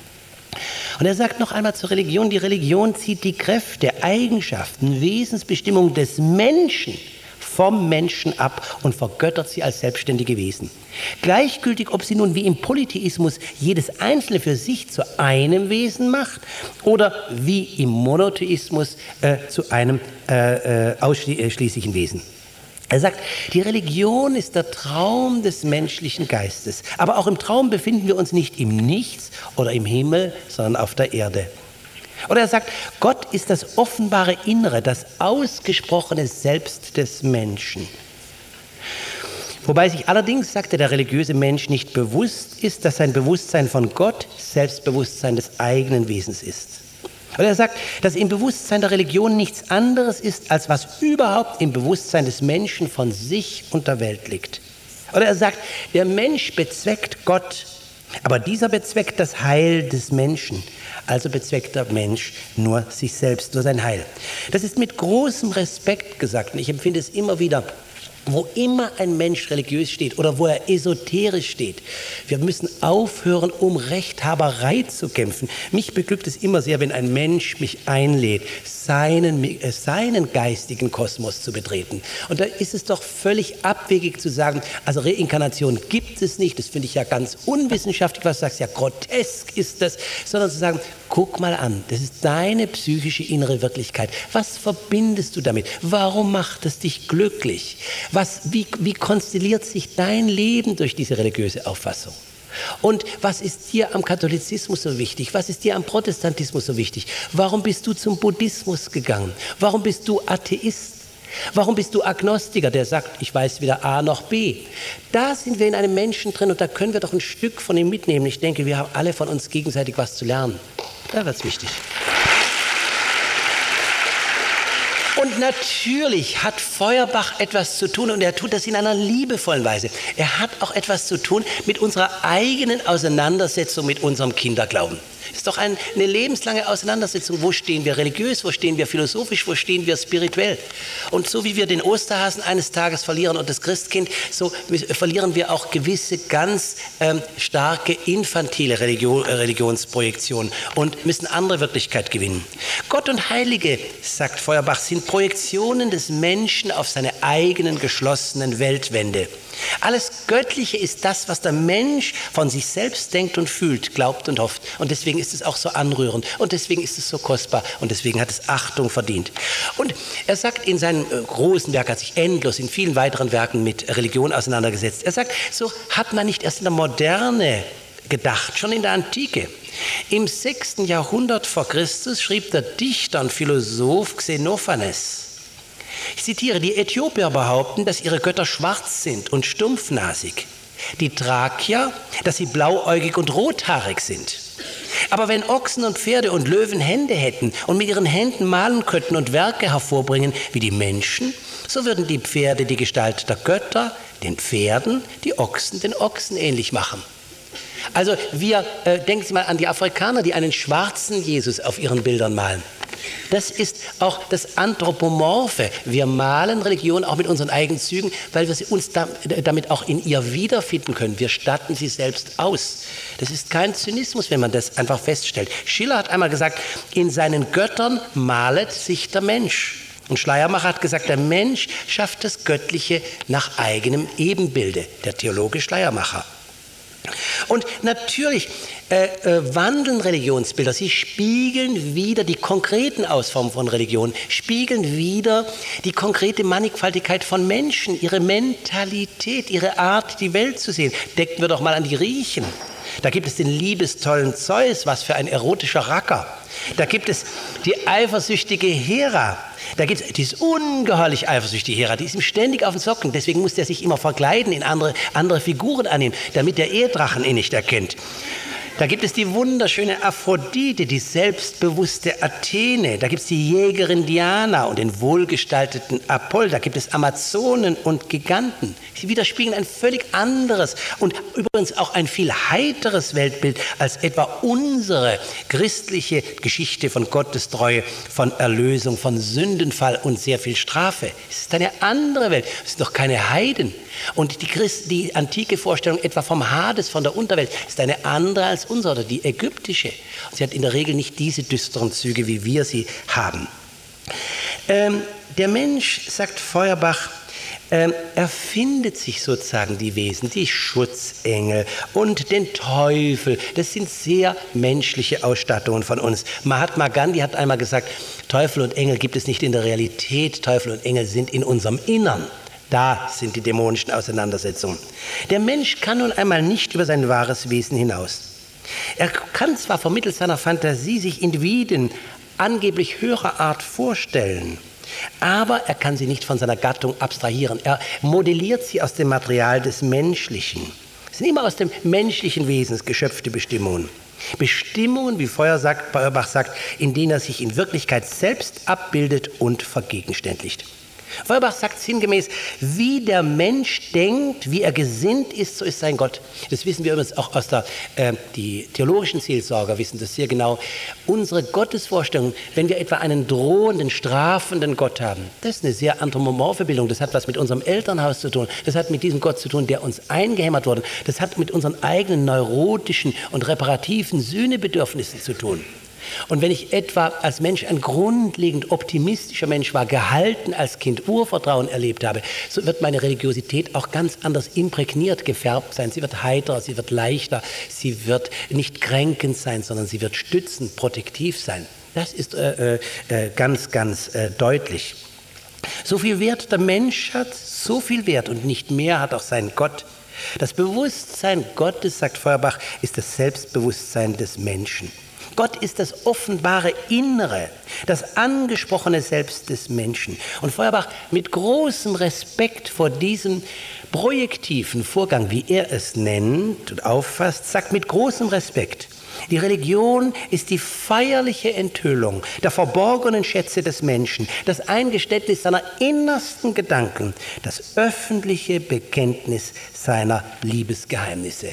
Speaker 1: Und er sagt noch einmal zur Religion, die Religion zieht die Kräfte, Eigenschaften, Wesensbestimmungen des Menschen vom Menschen ab und vergöttert sie als selbstständige Wesen. Gleichgültig, ob sie nun wie im Polytheismus jedes Einzelne für sich zu einem Wesen macht oder wie im Monotheismus zu einem ausschließlichen Wesen. Er sagt, die Religion ist der Traum des menschlichen Geistes. Aber auch im Traum befinden wir uns nicht im Nichts oder im Himmel, sondern auf der Erde. Oder er sagt, Gott ist das offenbare Innere, das ausgesprochene Selbst des Menschen. Wobei sich allerdings, sagte der religiöse Mensch, nicht bewusst ist, dass sein Bewusstsein von Gott Selbstbewusstsein des eigenen Wesens ist. Und er sagt, dass im Bewusstsein der Religion nichts anderes ist, als was überhaupt im Bewusstsein des Menschen von sich und der Welt liegt. Oder er sagt, der Mensch bezweckt Gott, aber dieser bezweckt das Heil des Menschen. Also bezweckt der Mensch nur sich selbst, nur sein Heil. Das ist mit großem Respekt gesagt und ich empfinde es immer wieder, wo immer ein Mensch religiös steht oder wo er esoterisch steht. Wir müssen aufhören, um Rechthaberei zu kämpfen. Mich beglückt es immer sehr, wenn ein Mensch mich einlädt, seinen geistigen Kosmos zu betreten. Und da ist es doch völlig abwegig zu sagen, also Reinkarnation gibt es nicht, das finde ich ja ganz unwissenschaftlich, was du sagst, ja grotesk ist das, sondern zu sagen, guck mal an, das ist deine psychische innere Wirklichkeit. Was verbindest du damit? Warum macht es dich glücklich? Wie konstelliert sich dein Leben durch diese religiöse Auffassung? Und was ist dir am Katholizismus so wichtig? Was ist dir am Protestantismus so wichtig? Warum bist du zum Buddhismus gegangen? Warum bist du Atheist? Warum bist du Agnostiker, der sagt, ich weiß weder A noch B? Da sind wir in einem Menschen drin und da können wir doch ein Stück von ihm mitnehmen. Ich denke, wir haben alle von uns gegenseitig was zu lernen. Da wird es wichtig. Und natürlich hat Feuerbach etwas zu tun und er tut das in einer liebevollen Weise. Er hat auch etwas zu tun mit unserer eigenen Auseinandersetzung mit unserem Kinderglauben. Es ist doch eine lebenslange Auseinandersetzung. Wo stehen wir religiös, wo stehen wir philosophisch, wo stehen wir spirituell? Und so wie wir den Osterhasen eines Tages verlieren und das Christkind, so verlieren wir auch gewisse ganz starke infantile Religionsprojektionen und müssen andere Wirklichkeit gewinnen. Gott und Heilige, sagt Feuerbach, sind Projektionen des Menschen auf seine eigenen geschlossenen Weltwände. Alles Göttliche ist das, was der Mensch von sich selbst denkt und fühlt, glaubt und hofft. Und deswegen ist es auch so anrührend und deswegen ist es so kostbar und deswegen hat es Achtung verdient. Und er sagt in seinem großen Werk, hat sich endlos in vielen weiteren Werken mit Religion auseinandergesetzt. Er sagt, so hat man nicht erst in der Moderne gedacht, schon in der Antike. Im 6. Jahrhundert vor Christus schrieb der Dichter und Philosoph Xenophanes, ich zitiere, die Äthiopier behaupten, dass ihre Götter schwarz sind und stumpfnasig. Die Thrakier, dass sie blauäugig und rothaarig sind. Aber wenn Ochsen und Pferde und Löwen Hände hätten und mit ihren Händen malen könnten und Werke hervorbringen wie die Menschen, so würden die Pferde die Gestalt der Götter, den Pferden, die Ochsen den Ochsen ähnlich machen. Also denken Sie mal an die Afrikaner, die einen schwarzen Jesus auf ihren Bildern malen. Das ist auch das Anthropomorphe. Wir malen Religion auch mit unseren eigenen Zügen, weil wir uns damit auch in ihr wiederfinden können. Wir statten sie selbst aus. Das ist kein Zynismus, wenn man das einfach feststellt. Schiller hat einmal gesagt, in seinen Göttern malet sich der Mensch. Und Schleiermacher hat gesagt, der Mensch schafft das Göttliche nach eigenem Ebenbilde. Der Theologe Schleiermacher. Und natürlich wandeln Religionsbilder, sie spiegeln wieder die konkreten Ausformungen von Religion, spiegeln wieder die konkrete Mannigfaltigkeit von Menschen, ihre Mentalität, ihre Art, die Welt zu sehen. Denken wir doch mal an die Griechen. Da gibt es den liebestollen Zeus, was für ein erotischer Racker. Da gibt es die eifersüchtige Hera. Da gibt es dieses ungeheuerlich eifersüchtige Hera, die ist ihm ständig auf den Socken. Deswegen muss er sich immer verkleiden, in andere Figuren annehmen, damit der Ehedrachen ihn nicht erkennt. Da gibt es die wunderschöne Aphrodite, die selbstbewusste Athene. Da gibt es die Jägerin Diana und den wohlgestalteten Apoll. Da gibt es Amazonen und Giganten. Sie widerspiegeln ein völlig anderes und übrigens auch ein viel heiteres Weltbild als etwa unsere christliche Geschichte von Gottestreue, von Erlösung, von Sündenfall und sehr viel Strafe. Es ist eine andere Welt. Es sind doch keine Heiden. Und die antike Vorstellung etwa vom Hades, von der Unterwelt, ist eine andere als unsere, oder die ägyptische. Und sie hat in der Regel nicht diese düsteren Züge, wie wir sie haben. Der Mensch, sagt Feuerbach, erfindet sich sozusagen die Wesen, die Schutzengel und den Teufel. Das sind sehr menschliche Ausstattungen von uns. Mahatma Gandhi hat einmal gesagt, Teufel und Engel gibt es nicht in der Realität, Teufel und Engel sind in unserem Innern. Da sind die dämonischen Auseinandersetzungen. Der Mensch kann nun einmal nicht über sein wahres Wesen hinaus. Er kann zwar vermittels seiner Fantasie sich Individuen angeblich höherer Art vorstellen, aber er kann sie nicht von seiner Gattung abstrahieren. Er modelliert sie aus dem Material des Menschlichen. Es sind immer aus dem menschlichen Wesen geschöpfte Bestimmungen. Bestimmungen, wie Feuerbach sagt, in denen er sich in Wirklichkeit selbst abbildet und vergegenständlicht. Feuerbach sagt sinngemäß, wie der Mensch denkt, wie er gesinnt ist, so ist sein Gott. Das wissen wir übrigens auch die theologischen Seelsorger wissen das sehr genau. Unsere Gottesvorstellung, wenn wir etwa einen drohenden, strafenden Gott haben, das ist eine sehr anthropomorphe Bildung. Das hat was mit unserem Elternhaus zu tun. Das hat mit diesem Gott zu tun, der uns eingehämmert wurde. Das hat mit unseren eigenen neurotischen und reparativen Sühnebedürfnissen zu tun. Und wenn ich etwa als Mensch ein grundlegend optimistischer Mensch war, gehalten als Kind, Urvertrauen erlebt habe, so wird meine Religiosität auch ganz anders imprägniert, gefärbt sein. Sie wird heiterer, sie wird leichter, sie wird nicht kränkend sein, sondern sie wird stützend, protektiv sein. Das ist ganz, ganz deutlich. So viel Wert der Mensch hat, so viel Wert und nicht mehr hat auch sein Gott. Das Bewusstsein Gottes, sagt Feuerbach, ist das Selbstbewusstsein des Menschen. Gott ist das offenbare Innere, das angesprochene Selbst des Menschen. Und Feuerbach mit großem Respekt vor diesem projektiven Vorgang, wie er es nennt und auffasst, sagt mit großem Respekt, die Religion ist die feierliche Enthüllung der verborgenen Schätze des Menschen, das Eingeständnis seiner innersten Gedanken, das öffentliche Bekenntnis seiner Liebesgeheimnisse.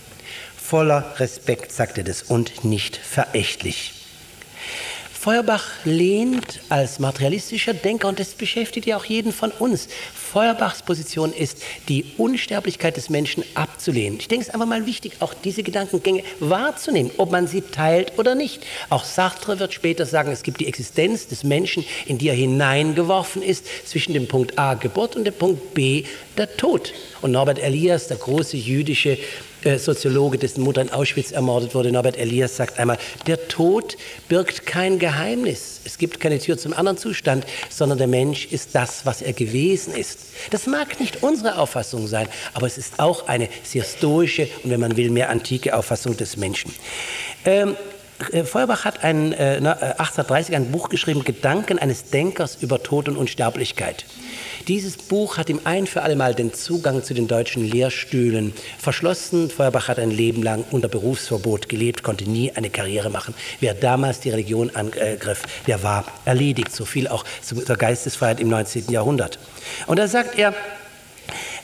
Speaker 1: Voller Respekt, sagt er das, und nicht verächtlich. Feuerbach lehnt als materialistischer Denker, und das beschäftigt ja auch jeden von uns, Feuerbachs Position ist, die Unsterblichkeit des Menschen abzulehnen. Ich denke, es ist einfach mal wichtig, auch diese Gedankengänge wahrzunehmen, ob man sie teilt oder nicht. Auch Sartre wird später sagen, es gibt die Existenz des Menschen, in die er hineingeworfen ist, zwischen dem Punkt A, Geburt, und dem Punkt B, der Tod. Und Norbert Elias, der große jüdische Soziologe, dessen Mutter in Auschwitz ermordet wurde, Norbert Elias, sagt einmal, der Tod birgt kein Geheimnis. Es gibt keine Tür zum anderen Zustand, sondern der Mensch ist das, was er gewesen ist. Das mag nicht unsere Auffassung sein, aber es ist auch eine sehr stoische und, wenn man will, mehr antike Auffassung des Menschen. Feuerbach hat 1830 ein Buch geschrieben, Gedanken eines Denkers über Tod und Unsterblichkeit. Dieses Buch hat ihm ein für alle Mal den Zugang zu den deutschen Lehrstühlen verschlossen. Feuerbach hat ein Leben lang unter Berufsverbot gelebt, konnte nie eine Karriere machen. Wer damals die Religion angriff, der war erledigt. So viel auch zur Geistesfreiheit im 19. Jahrhundert. Und da sagt er,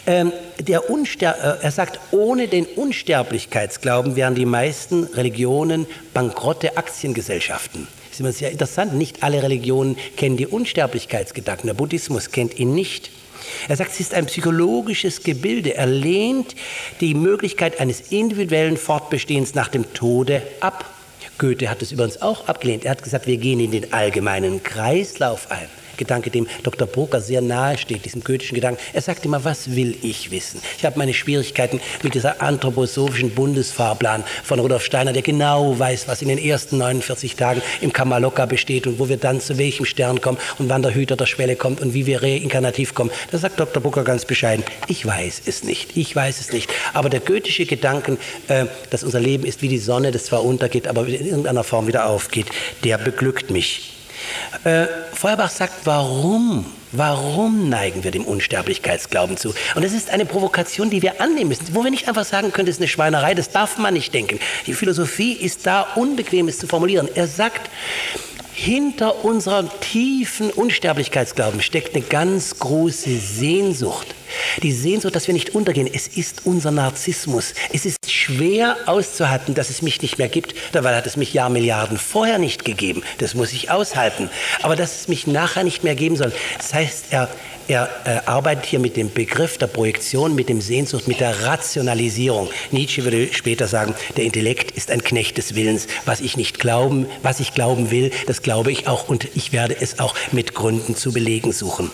Speaker 1: Er sagt, ohne den Unsterblichkeitsglauben wären die meisten Religionen bankrotte Aktiengesellschaften. Das ist immer sehr interessant. Nicht alle Religionen kennen die Unsterblichkeitsgedanken. Der Buddhismus kennt ihn nicht. Er sagt, es ist ein psychologisches Gebilde. Er lehnt die Möglichkeit eines individuellen Fortbestehens nach dem Tode ab. Goethe hat es übrigens auch abgelehnt. Er hat gesagt, wir gehen in den allgemeinen Kreislauf ein. Gedanke, dem Dr. Brucker sehr nahe steht, diesem goethischen Gedanken. Er sagt immer, was will ich wissen? Ich habe meine Schwierigkeiten mit dieser anthroposophischen Bundesfahrplan von Rudolf Steiner, der genau weiß, was in den ersten 49 Tagen im Kamaloka besteht und wo wir dann zu welchem Stern kommen und wann der Hüter der Schwelle kommt und wie wir reinkarnativ kommen. Da sagt Dr. Brucker ganz bescheiden, ich weiß es nicht, ich weiß es nicht. Aber der goethische Gedanken, dass unser Leben ist wie die Sonne, das zwar untergeht, aber in irgendeiner Form wieder aufgeht, der beglückt mich. Feuerbach sagt, warum neigen wir dem Unsterblichkeitsglauben zu? Und das ist eine Provokation, die wir annehmen müssen, wo wir nicht einfach sagen können, das ist eine Schweinerei, das darf man nicht denken. Die Philosophie ist da, Unbequemes zu formulieren. Er sagt, hinter unserem tiefen Unsterblichkeitsglauben steckt eine ganz große Sehnsucht. Die Sehnsucht, dass wir nicht untergehen. Es ist unser Narzissmus. Es ist schwer auszuhalten, dass es mich nicht mehr gibt. Dabei hat es mich Jahrmilliarden vorher nicht gegeben. Das muss ich aushalten. Aber dass es mich nachher nicht mehr geben soll. Das heißt, er arbeitet hier mit dem Begriff der Projektion, mit dem Sehnsucht, mit der Rationalisierung. Nietzsche würde später sagen, der Intellekt ist ein Knecht des Willens. Was ich glauben will, das glaube ich auch und ich werde es auch mit Gründen zu belegen suchen.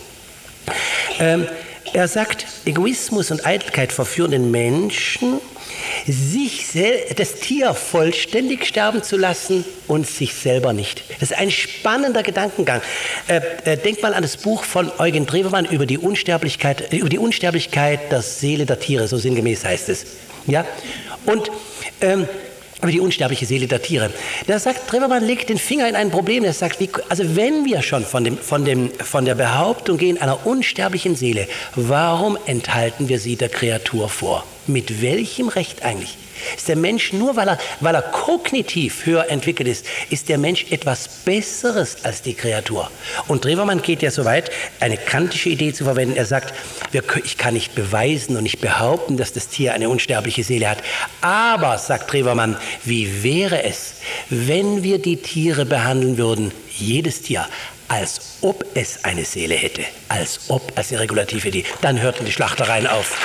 Speaker 1: Er sagt, Egoismus und Eitelkeit verführen den Menschen, das Tier vollständig sterben zu lassen und sich selber nicht. Das ist ein spannender Gedankengang. Denkt mal an das Buch von Eugen Drewermann über die Unsterblichkeit der Seele der Tiere, so sinngemäß heißt es. Ja? Und über die unsterbliche Seele der Tiere. Da sagt Drewermann, legt den Finger in ein Problem. Er sagt, wenn wir schon von der Behauptung gehen einer unsterblichen Seele, warum enthalten wir sie der Kreatur vor? Mit welchem Recht eigentlich? Ist der Mensch nur, weil er kognitiv höher entwickelt ist der Mensch etwas Besseres als die Kreatur? Und Drewermann geht ja so weit, eine kantische Idee zu verwenden. Er sagt, ich kann nicht beweisen und nicht behaupten, dass das Tier eine unsterbliche Seele hat. Aber, sagt Drewermann, wie wäre es, wenn wir die Tiere behandeln würden, jedes Tier, als ob es eine Seele hätte, als eine regulative Idee. Dann hörten die Schlachtereien auf.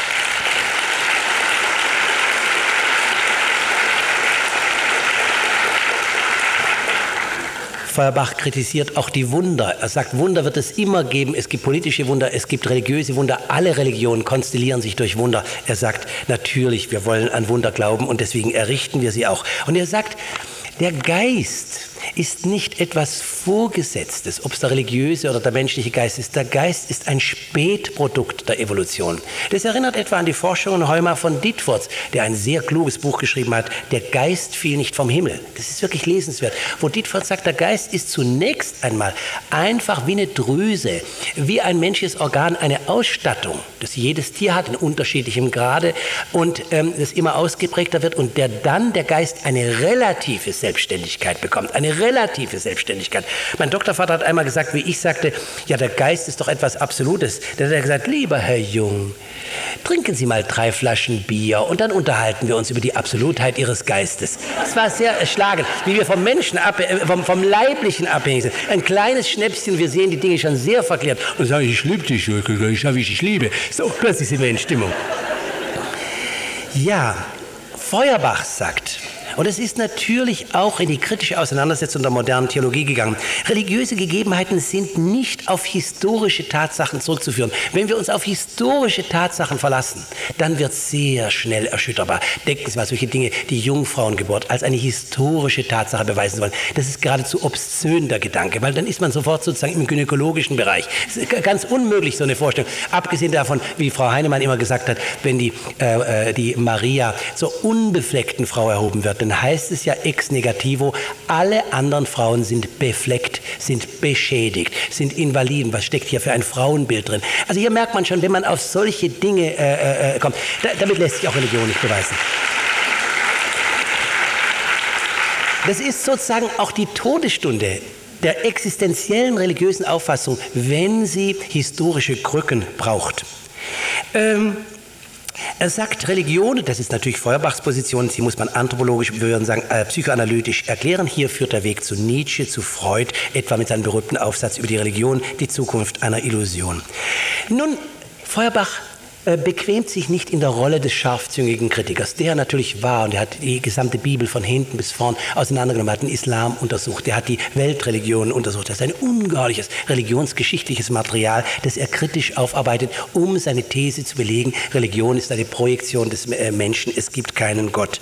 Speaker 1: Feuerbach kritisiert auch die Wunder. Er sagt, Wunder wird es immer geben. Es gibt politische Wunder, es gibt religiöse Wunder. Alle Religionen konstellieren sich durch Wunder. Er sagt, natürlich, wir wollen an Wunder glauben und deswegen errichten wir sie auch. Und er sagt, der Geist ist nicht etwas Vorgesetztes, ob es der religiöse oder der menschliche Geist ist. Der Geist ist ein Spätprodukt der Evolution. Das erinnert etwa an die Forschungen Heuma von Dittforz, der ein sehr kluges Buch geschrieben hat, Der Geist fiel nicht vom Himmel. Das ist wirklich lesenswert. Wo Dittforz sagt, der Geist ist zunächst einmal einfach wie eine Drüse, wie ein menschliches Organ, eine Ausstattung, das jedes Tier hat in unterschiedlichem Grade und das immer ausgeprägter wird und der Geist eine relative Selbstständigkeit bekommt, eine relative Selbstständigkeit. Mein Doktorvater hat einmal gesagt, wie ich sagte, ja, der Geist ist doch etwas Absolutes. Dann hat er gesagt, lieber Herr Jung, trinken Sie mal 3 Flaschen Bier und dann unterhalten wir uns über die Absolutheit Ihres Geistes. Das war sehr erschlagend, wie wir vom Menschen, vom Leiblichen abhängig sind. Ein kleines Schnäpschen, wir sehen die Dinge schon sehr verklärt und sagen, ich liebe dich, ich liebe. So, plötzlich sind wir in Stimmung. Ja, Feuerbach sagt, und es ist natürlich auch in die kritische Auseinandersetzung der modernen Theologie gegangen. Religiöse Gegebenheiten sind nicht auf historische Tatsachen zurückzuführen. Wenn wir uns auf historische Tatsachen verlassen, dann wird es sehr schnell erschütterbar. Denken Sie mal, solche Dinge, die Jungfrauengeburt als eine historische Tatsache beweisen wollen. Das ist geradezu obszön, der Gedanke, weil dann ist man sofort sozusagen im gynäkologischen Bereich. Es ist ganz unmöglich, so eine Vorstellung. Abgesehen davon, wie Frau Heinemann immer gesagt hat, wenn die Maria zur unbefleckten Frau erhoben wird, dann heißt es ja ex negativo, alle anderen Frauen sind befleckt, sind beschädigt, sind Invaliden. Was steckt hier für ein Frauenbild drin? Also hier merkt man schon, wenn man auf solche Dinge kommt, damit lässt sich auch Religion nicht beweisen. Das ist sozusagen auch die Todesstunde der existenziellen religiösen Auffassung, wenn sie historische Krücken braucht. Er sagt, Religion, das ist natürlich Feuerbachs Position, sie muss man anthropologisch, wir würden sagen, psychoanalytisch erklären. Hier führt der Weg zu Nietzsche, zu Freud, etwa mit seinem berühmten Aufsatz über die Religion, die Zukunft einer Illusion. Nun, Feuerbach bequemt sich nicht in der Rolle des scharfzüngigen Kritikers, der natürlich war, und er hat die gesamte Bibel von hinten bis vorn auseinandergenommen, er hat den Islam untersucht, er hat die Weltreligionen untersucht, das ist ein unglaubliches religionsgeschichtliches Material, das er kritisch aufarbeitet, um seine These zu belegen, Religion ist eine Projektion des Menschen, es gibt keinen Gott.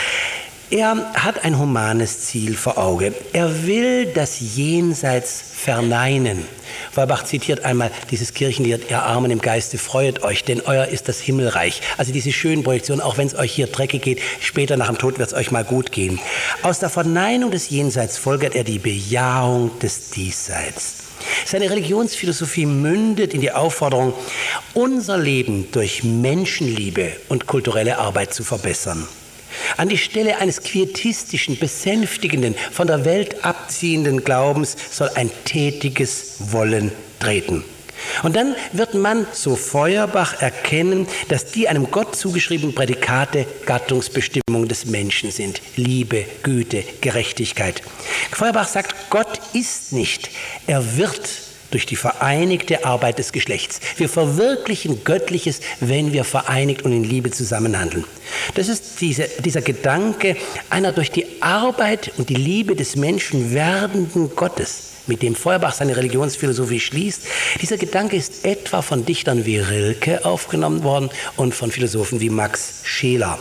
Speaker 1: Er hat ein humanes Ziel vor Auge. Er will das Jenseits verneinen. Feuerbach zitiert einmal dieses Kirchenlied, ihr Armen im Geiste, freuet euch, denn euer ist das Himmelreich. Also diese schönen Projektionen, auch wenn es euch hier dreckig geht, später nach dem Tod wird es euch mal gut gehen. Aus der Verneinung des Jenseits folgert er die Bejahung des Diesseits. Seine Religionsphilosophie mündet in die Aufforderung, unser Leben durch Menschenliebe und kulturelle Arbeit zu verbessern. An die Stelle eines quietistischen, besänftigenden, von der Welt abziehenden Glaubens soll ein tätiges Wollen treten. Und dann wird man, so Feuerbach, erkennen, dass die einem Gott zugeschriebenen Prädikate Gattungsbestimmung des Menschen sind. Liebe, Güte, Gerechtigkeit. Feuerbach sagt, Gott ist nicht, er wird durch die vereinigte Arbeit des Geschlechts. Wir verwirklichen Göttliches, wenn wir vereinigt und in Liebe zusammenhandeln. Das ist dieser Gedanke einer durch die Arbeit und die Liebe des Menschen werdenden Gottes, mit dem Feuerbach seine Religionsphilosophie schließt. Dieser Gedanke ist etwa von Dichtern wie Rilke aufgenommen worden und von Philosophen wie Max Scheler.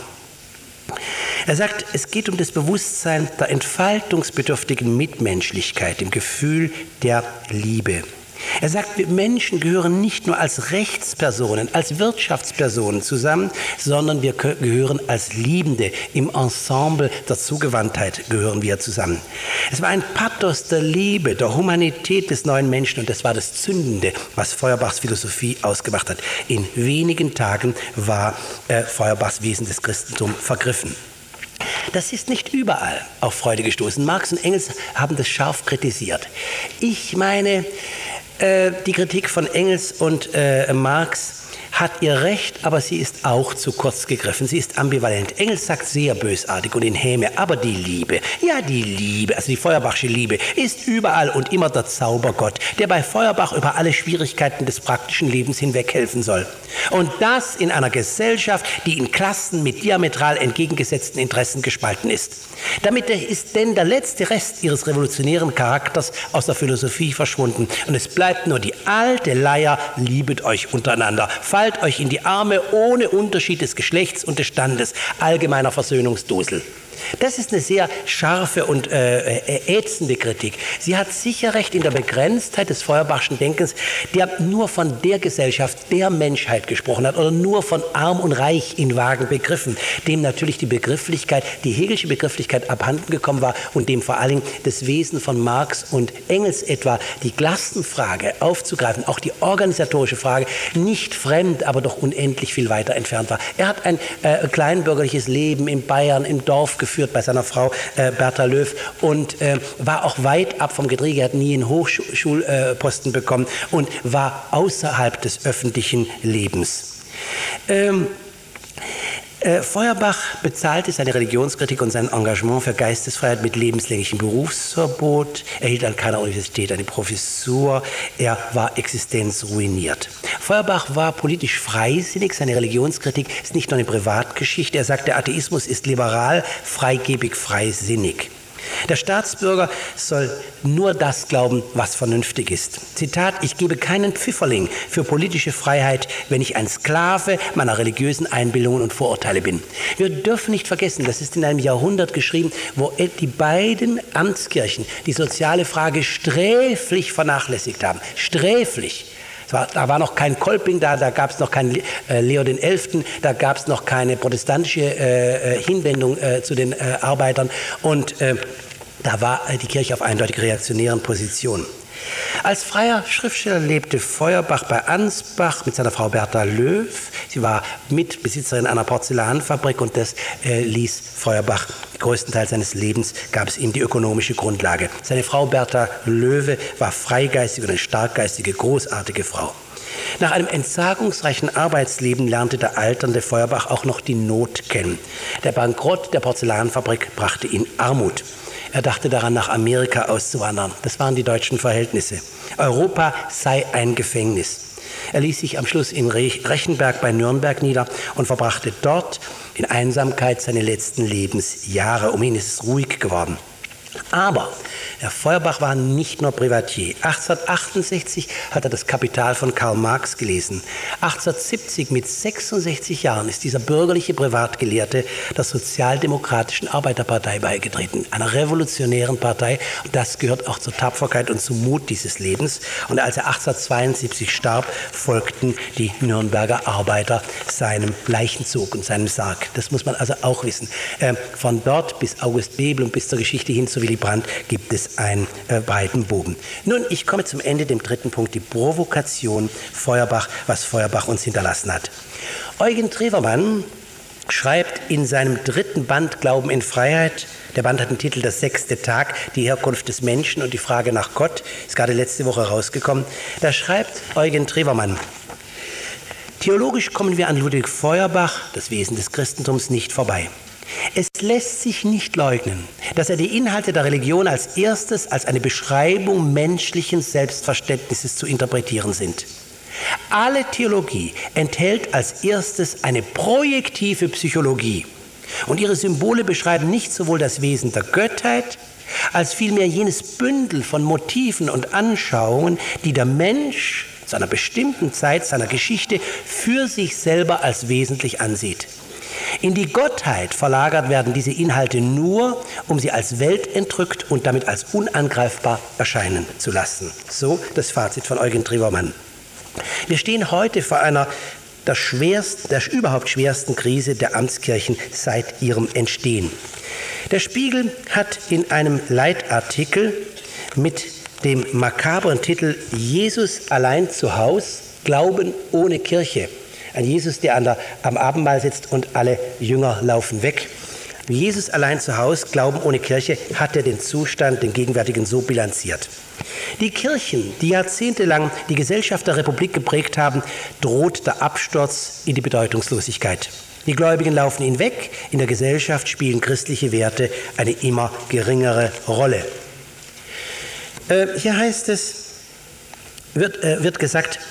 Speaker 1: Er sagt, es geht um das Bewusstsein der entfaltungsbedürftigen Mitmenschlichkeit, dem Gefühl der Liebe. Er sagt, wir Menschen gehören nicht nur als Rechtspersonen, als Wirtschaftspersonen zusammen, sondern wir gehören als Liebende. Im Ensemble der Zugewandtheit gehören wir zusammen. Es war ein Pathos der Liebe, der Humanität des neuen Menschen und das war das Zündende, was Feuerbachs Philosophie ausgemacht hat. In wenigen Tagen war Feuerbachs Wesen des Christentums vergriffen. Das ist nicht überall auf Freude gestoßen. Marx und Engels haben das scharf kritisiert. Ich meine, die Kritik von Engels und Marx hat ihr Recht, aber sie ist auch zu kurz gegriffen. Sie ist ambivalent. Engels sagt sehr bösartig und in Häme, aber die Liebe, ja die Liebe, also die Feuerbachsche Liebe, ist überall und immer der Zaubergott, der bei Feuerbach über alle Schwierigkeiten des praktischen Lebens hinweg helfen soll. Und das in einer Gesellschaft, die in Klassen mit diametral entgegengesetzten Interessen gespalten ist. Damit ist denn der letzte Rest ihres revolutionären Charakters aus der Philosophie verschwunden. Und es bleibt nur die alte Leier, liebet euch untereinander, fallt euch in die Arme ohne Unterschied des Geschlechts und des Standes, allgemeiner Versöhnungsdusel. Das ist eine sehr scharfe und ätzende Kritik. Sie hat sicher recht in der Begrenztheit des Feuerbachschen Denkens, der nur von der Gesellschaft, der Menschheit gesprochen hat oder nur von Arm und Reich in vagen Begriffen, dem natürlich die Begrifflichkeit, die Hegelsche Begrifflichkeit abhanden gekommen war und dem vor allem das Wesen von Marx und Engels etwa, die Klassenfrage aufzugreifen, auch die organisatorische Frage, nicht fremd, aber doch unendlich viel weiter entfernt war. Er hat ein kleinbürgerliches Leben in Bayern, im Dorf geführt bei seiner Frau Bertha Löw und war auch weit ab vom Gedränge, er hat nie einen Hochschulposten bekommen und war außerhalb des öffentlichen Lebens. Feuerbach bezahlte seine Religionskritik und sein Engagement für Geistesfreiheit mit lebenslänglichem Berufsverbot. Er hielt an keiner Universität eine Professur. Er war existenzruiniert. Feuerbach war politisch freisinnig. Seine Religionskritik ist nicht nur eine Privatgeschichte. Er sagt, der Atheismus ist liberal, freigebig, freisinnig. Der Staatsbürger soll nur das glauben, was vernünftig ist. Zitat, ich gebe keinen Pfifferling für politische Freiheit, wenn ich ein Sklave meiner religiösen Einbildungen und Vorurteile bin. Wir dürfen nicht vergessen, das ist in einem Jahrhundert geschrieben, wo die beiden Amtskirchen die soziale Frage sträflich vernachlässigt haben. Sträflich. Da war noch kein Kolping da, da gab es noch keinen Leo XI., da gab es noch keine protestantische Hinwendung zu den Arbeitern und da war die Kirche auf eindeutig reaktionären Positionen. Als freier Schriftsteller lebte Feuerbach bei Ansbach mit seiner Frau Bertha Löw. Sie war Mitbesitzerin einer Porzellanfabrik und das ließ Feuerbach größtenteils seines Lebens, gab es ihm die ökonomische Grundlage. Seine Frau Bertha Löwe war freigeistige und eine starkgeistige, großartige Frau. Nach einem entsagungsreichen Arbeitsleben lernte der alternde Feuerbach auch noch die Not kennen. Der Bankrott der Porzellanfabrik brachte ihn Armut. Er dachte daran, nach Amerika auszuwandern. Das waren die deutschen Verhältnisse. Europa sei ein Gefängnis. Er ließ sich am Schluss in Rechenberg bei Nürnberg nieder und verbrachte dort in Einsamkeit seine letzten Lebensjahre. Um ihn ist es ruhig geworden. Aber Herr Feuerbach war nicht nur Privatier. 1868 hat er das Kapital von Karl Marx gelesen. 1870 mit 66 Jahren ist dieser bürgerliche Privatgelehrte der Sozialdemokratischen Arbeiterpartei beigetreten, einer revolutionären Partei. Und das gehört auch zur Tapferkeit und zum Mut dieses Lebens. Und als er 1872 starb, folgten die Nürnberger Arbeiter seinem Leichenzug und seinem Sarg. Das muss man also auch wissen. Von dort bis August Bebel und bis zur Geschichte hin zu Willy Brandt gibt es einen breiten Bogen. Nun, ich komme zum Ende, dem dritten Punkt, die Provokation Feuerbach, was Feuerbach uns hinterlassen hat. Eugen Trevermann schreibt in seinem dritten Band Glauben in Freiheit, der Band hat den Titel Der 6. Tag, die Herkunft des Menschen und die Frage nach Gott, ist gerade letzte Woche rausgekommen. Da schreibt Eugen Trevermann: Theologisch kommen wir an Ludwig Feuerbach, das Wesen des Christentums, nicht vorbei. Es lässt sich nicht leugnen, dass er die Inhalte der Religion als erstes als eine Beschreibung menschlichen Selbstverständnisses zu interpretieren sind. Alle Theologie enthält als erstes eine projektive Psychologie und ihre Symbole beschreiben nicht sowohl das Wesen der Göttheit, als vielmehr jenes Bündel von Motiven und Anschauungen, die der Mensch zu einer bestimmten Zeit seiner Geschichte für sich selber als wesentlich ansieht. In die Gottheit verlagert werden diese Inhalte nur, um sie als weltentrückt und damit als unangreifbar erscheinen zu lassen. So das Fazit von Eugen Trevermann. Wir stehen heute vor einer der überhaupt schwersten Krise der Amtskirchen seit ihrem Entstehen. Der Spiegel hat in einem Leitartikel mit dem makabren Titel Jesus allein zu Haus, Glauben ohne Kirche. Ein Jesus, der am Abendmahl sitzt und alle Jünger laufen weg. Jesus allein zu Hause, Glauben ohne Kirche, hat er den Zustand, den gegenwärtigen, so bilanziert. Die Kirchen, die jahrzehntelang die Gesellschaft der Republik geprägt haben, droht der Absturz in die Bedeutungslosigkeit. Die Gläubigen laufen ihn weg, in der Gesellschaft spielen christliche Werte eine immer geringere Rolle. Hier heißt es, wird gesagt,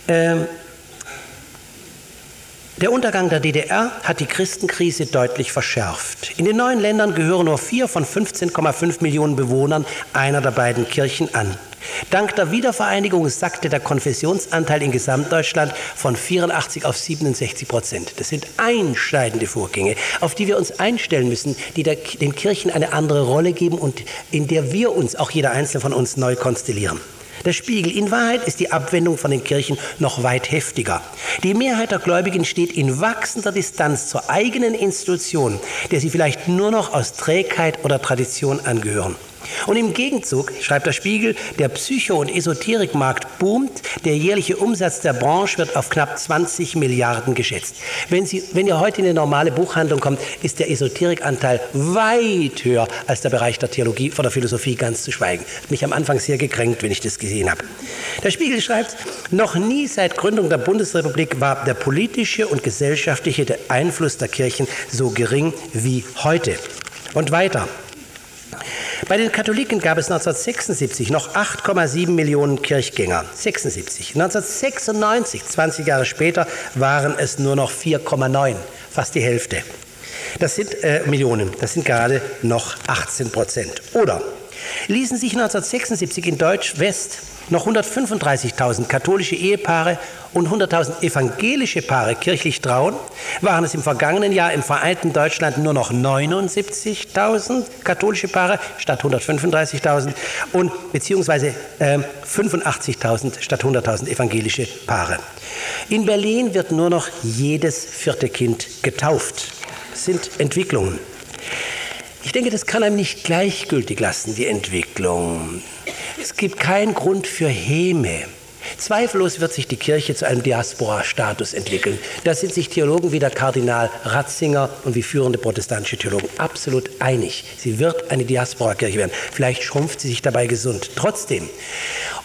Speaker 1: der Untergang der DDR hat die Christenkrise deutlich verschärft. In den neuen Ländern gehören nur 4 von 15,5 Millionen Bewohnern einer der beiden Kirchen an. Dank der Wiedervereinigung sackte der Konfessionsanteil in Gesamtdeutschland von 84 auf 67%. Das sind einschneidende Vorgänge, auf die wir uns einstellen müssen, die den Kirchen eine andere Rolle geben und in der wir uns, auch jeder Einzelne von uns, neu konstellieren. Der Spiegel: In Wahrheit ist die Abwendung von den Kirchen noch weit heftiger. Die Mehrheit der Gläubigen steht in wachsender Distanz zur eigenen Institution, der sie vielleicht nur noch aus Trägheit oder Tradition angehören. Und im Gegenzug, schreibt der Spiegel, der Psycho- und Esoterikmarkt boomt, der jährliche Umsatz der Branche wird auf knapp 20 Milliarden geschätzt. Wenn ihr heute in eine normale Buchhandlung kommt, ist der Esoterikanteil weit höher als der Bereich der Theologie, von der Philosophie ganz zu schweigen. Hat mich am Anfang sehr gekränkt, wenn ich das gesehen habe. Der Spiegel schreibt: Noch nie seit Gründung der Bundesrepublik war der politische und gesellschaftliche Einfluss der Kirchen so gering wie heute. Und weiter: Bei den Katholiken gab es 1976 noch 8,7 Millionen Kirchgänger. 76. 1996, 20 Jahre später, waren es nur noch 4,9, fast die Hälfte. Das sind Millionen, das sind gerade noch 18%. Oder ließen sich 1976 in Deutsch-West noch 135.000 katholische Ehepaare und 100.000 evangelische Paare kirchlich trauen, waren es im vergangenen Jahr im vereinten Deutschland nur noch 79.000 katholische Paare statt 135.000 und beziehungsweise 85.000 statt 100.000 evangelische Paare. In Berlin wird nur noch jedes 4. Kind getauft. Das sind Entwicklungen. Ich denke, das kann einem nicht gleichgültig lassen, die Entwicklung. Es gibt keinen Grund für Häme. Zweifellos wird sich die Kirche zu einem Diaspora-Status entwickeln. Da sind sich Theologen wie der Kardinal Ratzinger und wie führende protestantische Theologen absolut einig. Sie wird eine Diaspora-Kirche werden. Vielleicht schrumpft sie sich dabei gesund. Trotzdem,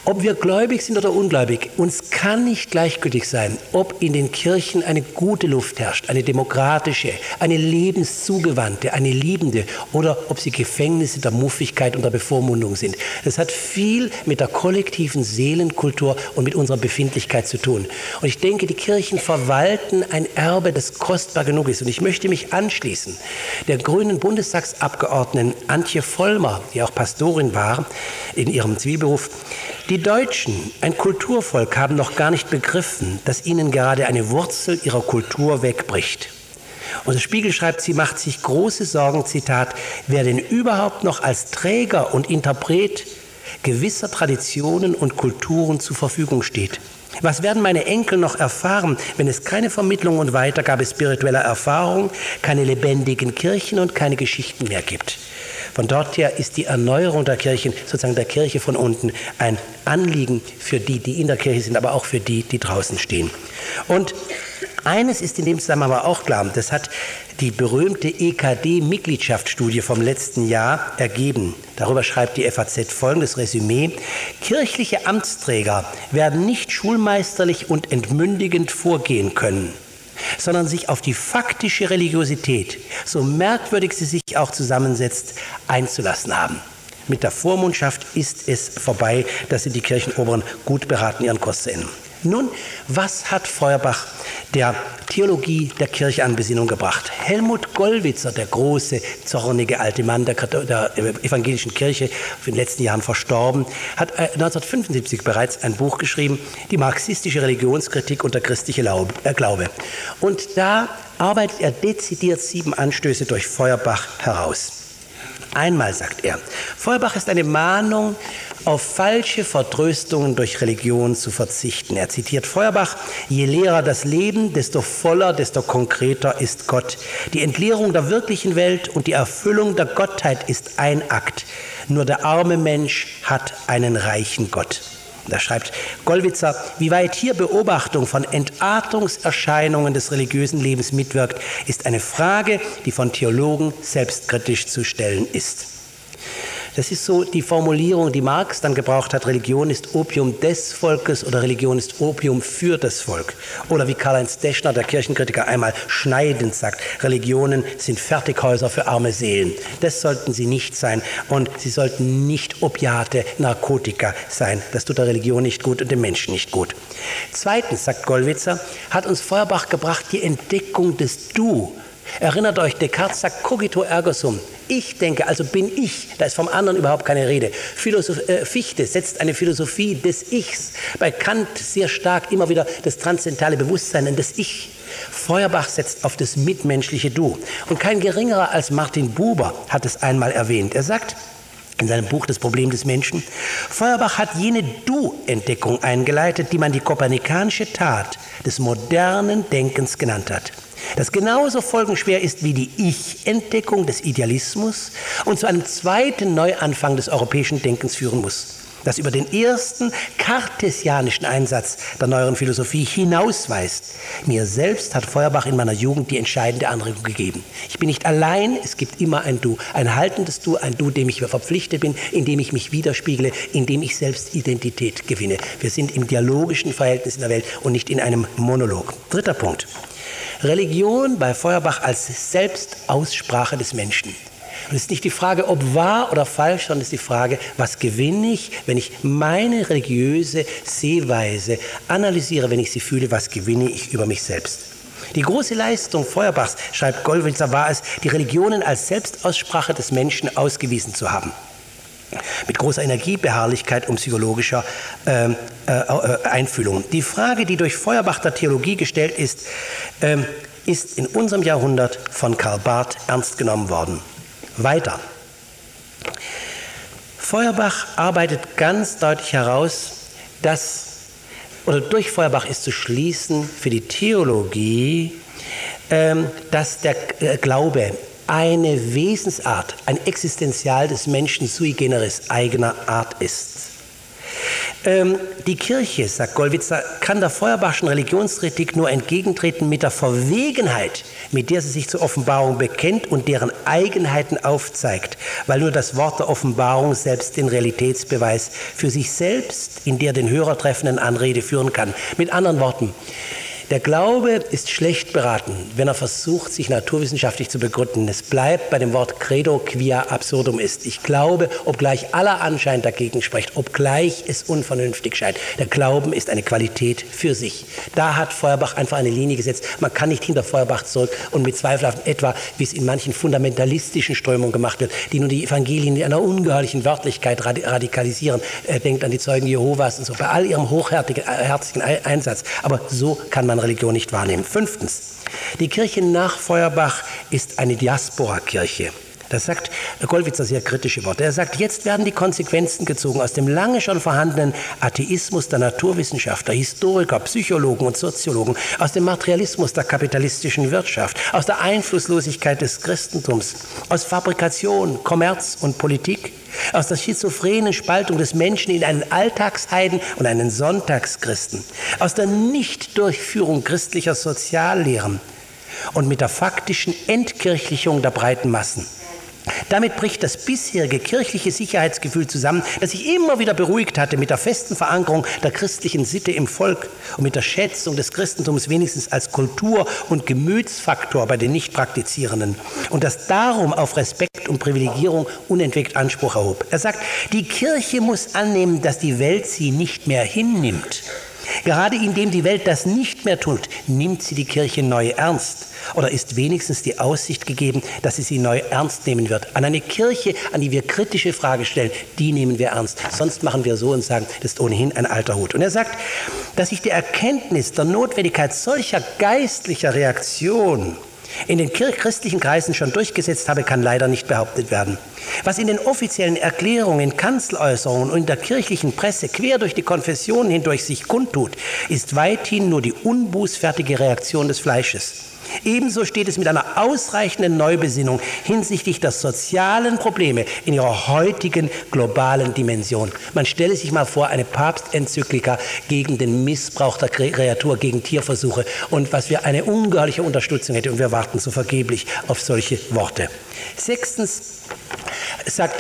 Speaker 1: Ob wir gläubig sind oder ungläubig, uns kann nicht gleichgültig sein, ob in den Kirchen eine gute Luft herrscht, eine demokratische, eine lebenszugewandte, eine liebende oder ob sie Gefängnisse der Muffigkeit und der Bevormundung sind. Das hat viel mit der kollektiven Seelenkultur und mit unserer Befindlichkeit zu tun. Und ich denke, die Kirchen verwalten ein Erbe, das kostbar genug ist. Und ich möchte mich anschließen der grünen Bundestagsabgeordneten Antje Vollmer, die auch Pastorin war in ihrem Zivilberuf. Die Deutschen, ein Kulturvolk, haben noch gar nicht begriffen, dass ihnen gerade eine Wurzel ihrer Kultur wegbricht. Und der Spiegel schreibt, sie macht sich große Sorgen, Zitat, wer denn überhaupt noch als Träger und Interpret gewisser Traditionen und Kulturen zur Verfügung steht. Was werden meine Enkel noch erfahren, wenn es keine Vermittlung und Weitergabe spiritueller Erfahrung, keine lebendigen Kirchen und keine Geschichten mehr gibt? Von dort her ist die Erneuerung der Kirchen, sozusagen der Kirche von unten, ein Anliegen für die, die in der Kirche sind, aber auch für die, die draußen stehen. Und eines ist in dem Zusammenhang aber auch klar, das hat die berühmte EKD-Mitgliedschaftsstudie vom letzten Jahr ergeben. Darüber schreibt die FAZ folgendes Resümee: Kirchliche Amtsträger werden nicht schulmeisterlich und entmündigend vorgehen können, sondern sich auf die faktische Religiosität, so merkwürdig sie sich auch zusammensetzt, einzulassen haben. Mit der Vormundschaft ist es vorbei, dass sie die Kirchenoberen gut beraten, ihren Kurs zu enden. Nun, was hat Feuerbach der Theologie der Kirche an Besinnung gebracht? Helmut Gollwitzer, der große, zornige alte Mann der evangelischen Kirche, in den letzten Jahren verstorben, hat 1975 bereits ein Buch geschrieben, die marxistische Religionskritik und der christliche Glaube. Und da arbeitet er dezidiert 7 Anstöße durch Feuerbach heraus. Einmal sagt er, Feuerbach ist eine Mahnung, auf falsche Vertröstungen durch Religion zu verzichten. Er zitiert Feuerbach: Je leerer das Leben, desto voller, desto konkreter ist Gott. Die Entleerung der wirklichen Welt und die Erfüllung der Gottheit ist ein Akt. Nur der arme Mensch hat einen reichen Gott. Da schreibt Gollwitzer, wie weit hier Beobachtung von Entartungserscheinungen des religiösen Lebens mitwirkt, ist eine Frage, die von Theologen selbstkritisch zu stellen ist. Das ist so die Formulierung, die Marx dann gebraucht hat: Religion ist Opium des Volkes oder Religion ist Opium für das Volk. Oder wie Karl-Heinz Deschner, der Kirchenkritiker, einmal schneidend sagt: Religionen sind Fertighäuser für arme Seelen. Das sollten sie nicht sein und sie sollten nicht Opiate, Narkotika sein. Das tut der Religion nicht gut und dem Menschen nicht gut. Zweitens, sagt Gollwitzer, hat uns Feuerbach gebracht die Entdeckung des Du. Erinnert euch, Descartes sagt cogito ergo sum. Ich denke, also bin ich. Da ist vom anderen überhaupt keine Rede. Fichte setzt eine Philosophie des Ichs. Bei Kant sehr stark immer wieder das transzendentale Bewusstsein in das Ich. Feuerbach setzt auf das mitmenschliche Du. Und kein geringerer als Martin Buber hat es einmal erwähnt. Er sagt in seinem Buch Das Problem des Menschen, Feuerbach hat jene Du-Entdeckung eingeleitet, die man die kopernikanische Tat des modernen Denkens genannt hat, das genauso folgenschwer ist wie die Ich-Entdeckung des Idealismus und zu einem zweiten Neuanfang des europäischen Denkens führen muss, das über den ersten kartesianischen Einsatz der neueren Philosophie hinausweist. Mir selbst hat Feuerbach in meiner Jugend die entscheidende Anregung gegeben. Ich bin nicht allein, es gibt immer ein Du, ein haltendes Du, ein Du, dem ich verpflichtet bin, in dem ich mich widerspiegle, in dem ich selbst Identität gewinne. Wir sind im dialogischen Verhältnis in der Welt und nicht in einem Monolog. Dritter Punkt. Religion bei Feuerbach als Selbstaussprache des Menschen. Und es ist nicht die Frage, ob wahr oder falsch, sondern es ist die Frage, was gewinne ich, wenn ich meine religiöse Sehweise analysiere, wenn ich sie fühle, was gewinne ich über mich selbst. Die große Leistung Feuerbachs, schreibt Gollwitzer, war es, die Religionen als Selbstaussprache des Menschen ausgewiesen zu haben. Mit großer Energie, Beharrlichkeit und psychologischer Einfühlung. Die Frage, die durch Feuerbach der Theologie gestellt ist, ist in unserem Jahrhundert von Karl Barth ernst genommen worden. Weiter. Feuerbach arbeitet ganz deutlich heraus, durch Feuerbach ist zu schließen für die Theologie, dass der Glaube eine Wesensart, ein Existenzial des Menschen sui generis eigener Art ist. Die Kirche, sagt Gollwitzer, kann der Feuerbachschen Religionskritik nur entgegentreten mit der Verwegenheit, mit der sie sich zur Offenbarung bekennt und deren Eigenheiten aufzeigt, weil nur das Wort der Offenbarung selbst den Realitätsbeweis für sich selbst in der den Hörer treffenden Anrede führen kann. Mit anderen Worten, der Glaube ist schlecht beraten, wenn er versucht, sich naturwissenschaftlich zu begründen. Es bleibt bei dem Wort credo quia absurdum ist. Ich glaube, obgleich aller Anschein dagegen spricht, obgleich es unvernünftig scheint. Der Glauben ist eine Qualität für sich. Da hat Feuerbach einfach eine Linie gesetzt. Man kann nicht hinter Feuerbach zurück und mit zweifelhaften etwa, wie es in manchen fundamentalistischen Strömungen gemacht wird, die nun die Evangelien in einer ungeheuerlichen Wörtlichkeit radikalisieren. Denkt an die Zeugen Jehovas und so, bei all ihrem hochherzigen Einsatz. Aber so kann man Religion nicht wahrnehmen. 5. Die Kirche nach Feuerbach ist eine Diaspora-Kirche. Das sagt Gollwitzer sehr kritische Worte. Er sagt, jetzt werden die Konsequenzen gezogen aus dem lange schon vorhandenen Atheismus der Naturwissenschaftler, Historiker, Psychologen und Soziologen, aus dem Materialismus der kapitalistischen Wirtschaft, aus der Einflusslosigkeit des Christentums, aus Fabrikation, Kommerz und Politik, aus der schizophrenen Spaltung des Menschen in einen Alltagsheiden und einen Sonntagschristen, aus der Nichtdurchführung christlicher Soziallehren und mit der faktischen Entkirchlichung der breiten Massen. Damit bricht das bisherige kirchliche Sicherheitsgefühl zusammen, das sich immer wieder beruhigt hatte mit der festen Verankerung der christlichen Sitte im Volk und mit der Schätzung des Christentums wenigstens als Kultur- und Gemütsfaktor bei den Nichtpraktizierenden und das darum auf Respekt und Privilegierung unentwegt Anspruch erhob. Er sagt, die Kirche muss annehmen, dass die Welt sie nicht mehr hinnimmt. Gerade indem die Welt das nicht mehr tut, nimmt sie die Kirche neu ernst. Oder ist wenigstens die Aussicht gegeben, dass sie neu ernst nehmen wird. An eine Kirche, an die wir kritische Fragen stellen, die nehmen wir ernst. Sonst machen wir so und sagen, das ist ohnehin ein alter Hut. Und er sagt, dass sich die Erkenntnis der Notwendigkeit solcher geistlicher Reaktionen in den christlichen Kreisen schon durchgesetzt habe, kann leider nicht behauptet werden. Was in den offiziellen Erklärungen, in Kanzeläußerungen und in der kirchlichen Presse quer durch die Konfessionen hindurch sich kundtut, ist weithin nur die unbußfertige Reaktion des Fleisches. Ebenso steht es mit einer ausreichenden Neubesinnung hinsichtlich der sozialen Probleme in ihrer heutigen globalen Dimension. Man stelle sich mal vor, eine Papstenzyklika gegen den Missbrauch der Kreatur, gegen Tierversuche und was wir eine ungeheuerliche Unterstützung hätte und wir warten so vergeblich auf solche Worte. 6. sagt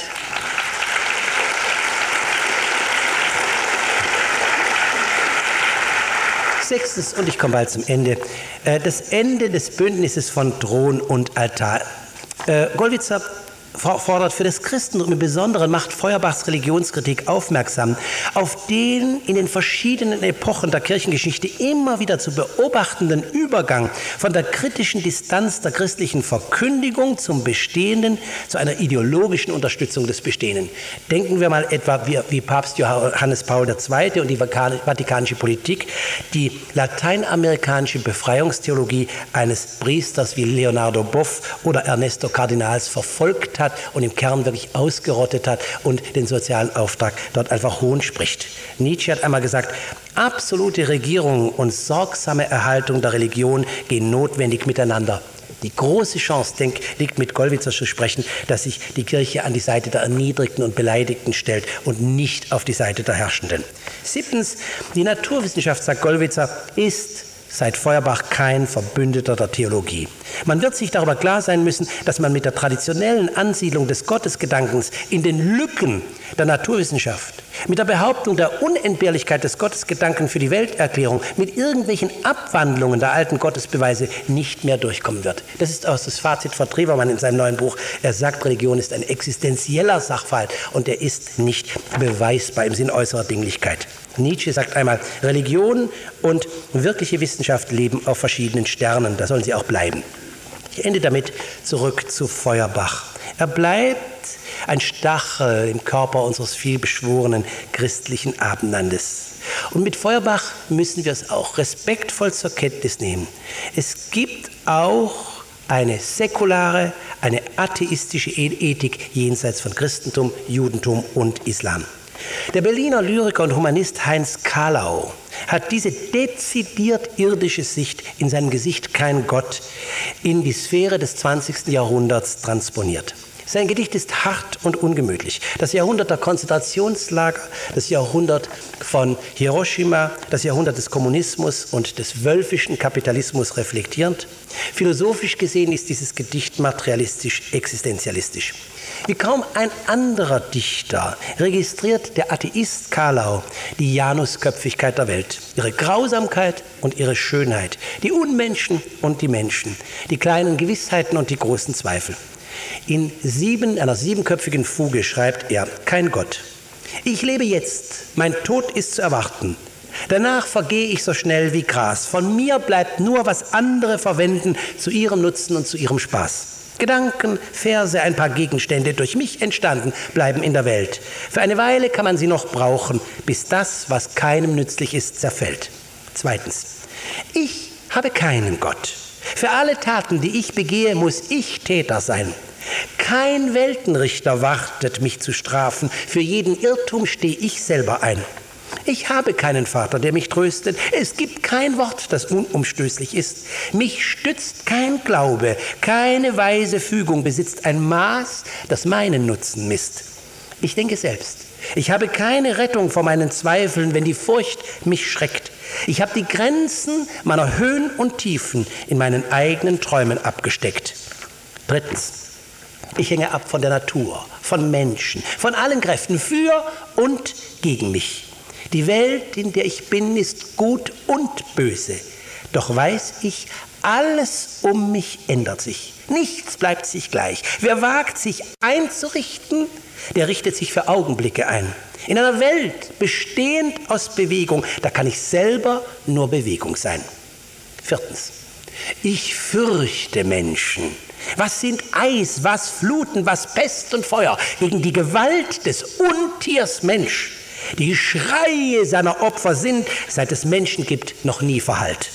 Speaker 1: Sechstens, und ich komme bald zum Ende, das Ende des Bündnisses von Thron und Altar. Gollwitzer fordert für das Christentum im Besonderen, macht Feuerbachs Religionskritik aufmerksam auf den in den verschiedenen Epochen der Kirchengeschichte immer wieder zu beobachtenden Übergang von der kritischen Distanz der christlichen Verkündigung zum Bestehenden zu einer ideologischen Unterstützung des Bestehenden. Denken wir mal etwa wie Papst Johannes Paul II. Und die vatikanische Politik die lateinamerikanische Befreiungstheologie eines Priesters wie Leonardo Boff oder Ernesto Cardinals verfolgt hat und im Kern wirklich ausgerottet hat und den sozialen Auftrag dort einfach hohn spricht. Nietzsche hat einmal gesagt, absolute Regierung und sorgsame Erhaltung der Religion gehen notwendig miteinander. Die große Chance, liegt mit Gollwitzer zu sprechen, dass sich die Kirche an die Seite der Erniedrigten und Beleidigten stellt und nicht auf die Seite der Herrschenden. 7. Die Naturwissenschaft, sagt Gollwitzer, ist seit Feuerbach kein Verbündeter der Theologie. Man wird sich darüber klar sein müssen, dass man mit der traditionellen Ansiedlung des Gottesgedankens in den Lücken der Naturwissenschaft, mit der Behauptung der Unentbehrlichkeit des Gottesgedanken für die Welterklärung, mit irgendwelchen Abwandlungen der alten Gottesbeweise nicht mehr durchkommen wird. Das ist auch das Fazit von Trevermann in seinem neuen Buch. Er sagt, Religion ist ein existenzieller Sachverhalt und er ist nicht beweisbar im Sinn äußerer Dinglichkeit. Nietzsche sagt einmal, Religion und wirkliche Wissenschaft leben auf verschiedenen Sternen, da sollen sie auch bleiben. Ich ende damit zurück zu Feuerbach. Er bleibt ein Stachel im Körper unseres vielbeschworenen christlichen Abendlandes. Und mit Feuerbach müssen wir es auch respektvoll zur Kenntnis nehmen. Es gibt auch eine säkulare, eine atheistische Ethik jenseits von Christentum, Judentum und Islam. Der Berliner Lyriker und Humanist Heinz Kahlau hat diese dezidiert irdische Sicht in seinem Gesicht Kein Gott in die Sphäre des 20. Jahrhunderts transponiert. Sein Gedicht ist hart und ungemütlich. Das Jahrhundert der Konzentrationslager, das Jahrhundert von Hiroshima, das Jahrhundert des Kommunismus und des wölfischen Kapitalismus reflektierend. Philosophisch gesehen ist dieses Gedicht materialistisch-existenzialistisch. Wie kaum ein anderer Dichter registriert der Atheist Carlyle die Janusköpfigkeit der Welt, ihre Grausamkeit und ihre Schönheit, die Unmenschen und die Menschen, die kleinen Gewissheiten und die großen Zweifel. In einer siebenköpfigen Fuge schreibt er: Kein Gott. Ich lebe jetzt, mein Tod ist zu erwarten. Danach vergehe ich so schnell wie Gras. Von mir bleibt nur, was andere verwenden, zu ihrem Nutzen und zu ihrem Spaß. Gedanken, Verse, ein paar Gegenstände, durch mich entstanden, bleiben in der Welt. Für eine Weile kann man sie noch brauchen, bis das, was keinem nützlich ist, zerfällt. Zweitens, ich habe keinen Gott. Für alle Taten, die ich begehe, muss ich Täter sein. Kein Weltenrichter wartet, mich zu strafen. Für jeden Irrtum stehe ich selber ein. Ich habe keinen Vater, der mich tröstet. Es gibt kein Wort, das unumstößlich ist. Mich stützt kein Glaube. Keine weise Fügung besitzt ein Maß, das meinen Nutzen misst. Ich denke selbst. Ich habe keine Rettung vor meinen Zweifeln, wenn die Furcht mich schreckt. Ich habe die Grenzen meiner Höhen und Tiefen in meinen eigenen Träumen abgesteckt. Drittens. Ich hänge ab von der Natur, von Menschen, von allen Kräften für und gegen mich. Die Welt, in der ich bin, ist gut und böse. Doch weiß ich, alles um mich ändert sich. Nichts bleibt sich gleich. Wer wagt, sich einzurichten, der richtet sich für Augenblicke ein. In einer Welt bestehend aus Bewegung, da kann ich selber nur Bewegung sein. Viertens. Ich fürchte Menschen. Was sind Eis, was Fluten, was Pest und Feuer gegen die Gewalt des Untiers Mensch? Die Schreie seiner Opfer sind, seit es Menschen gibt, noch nie verhallt.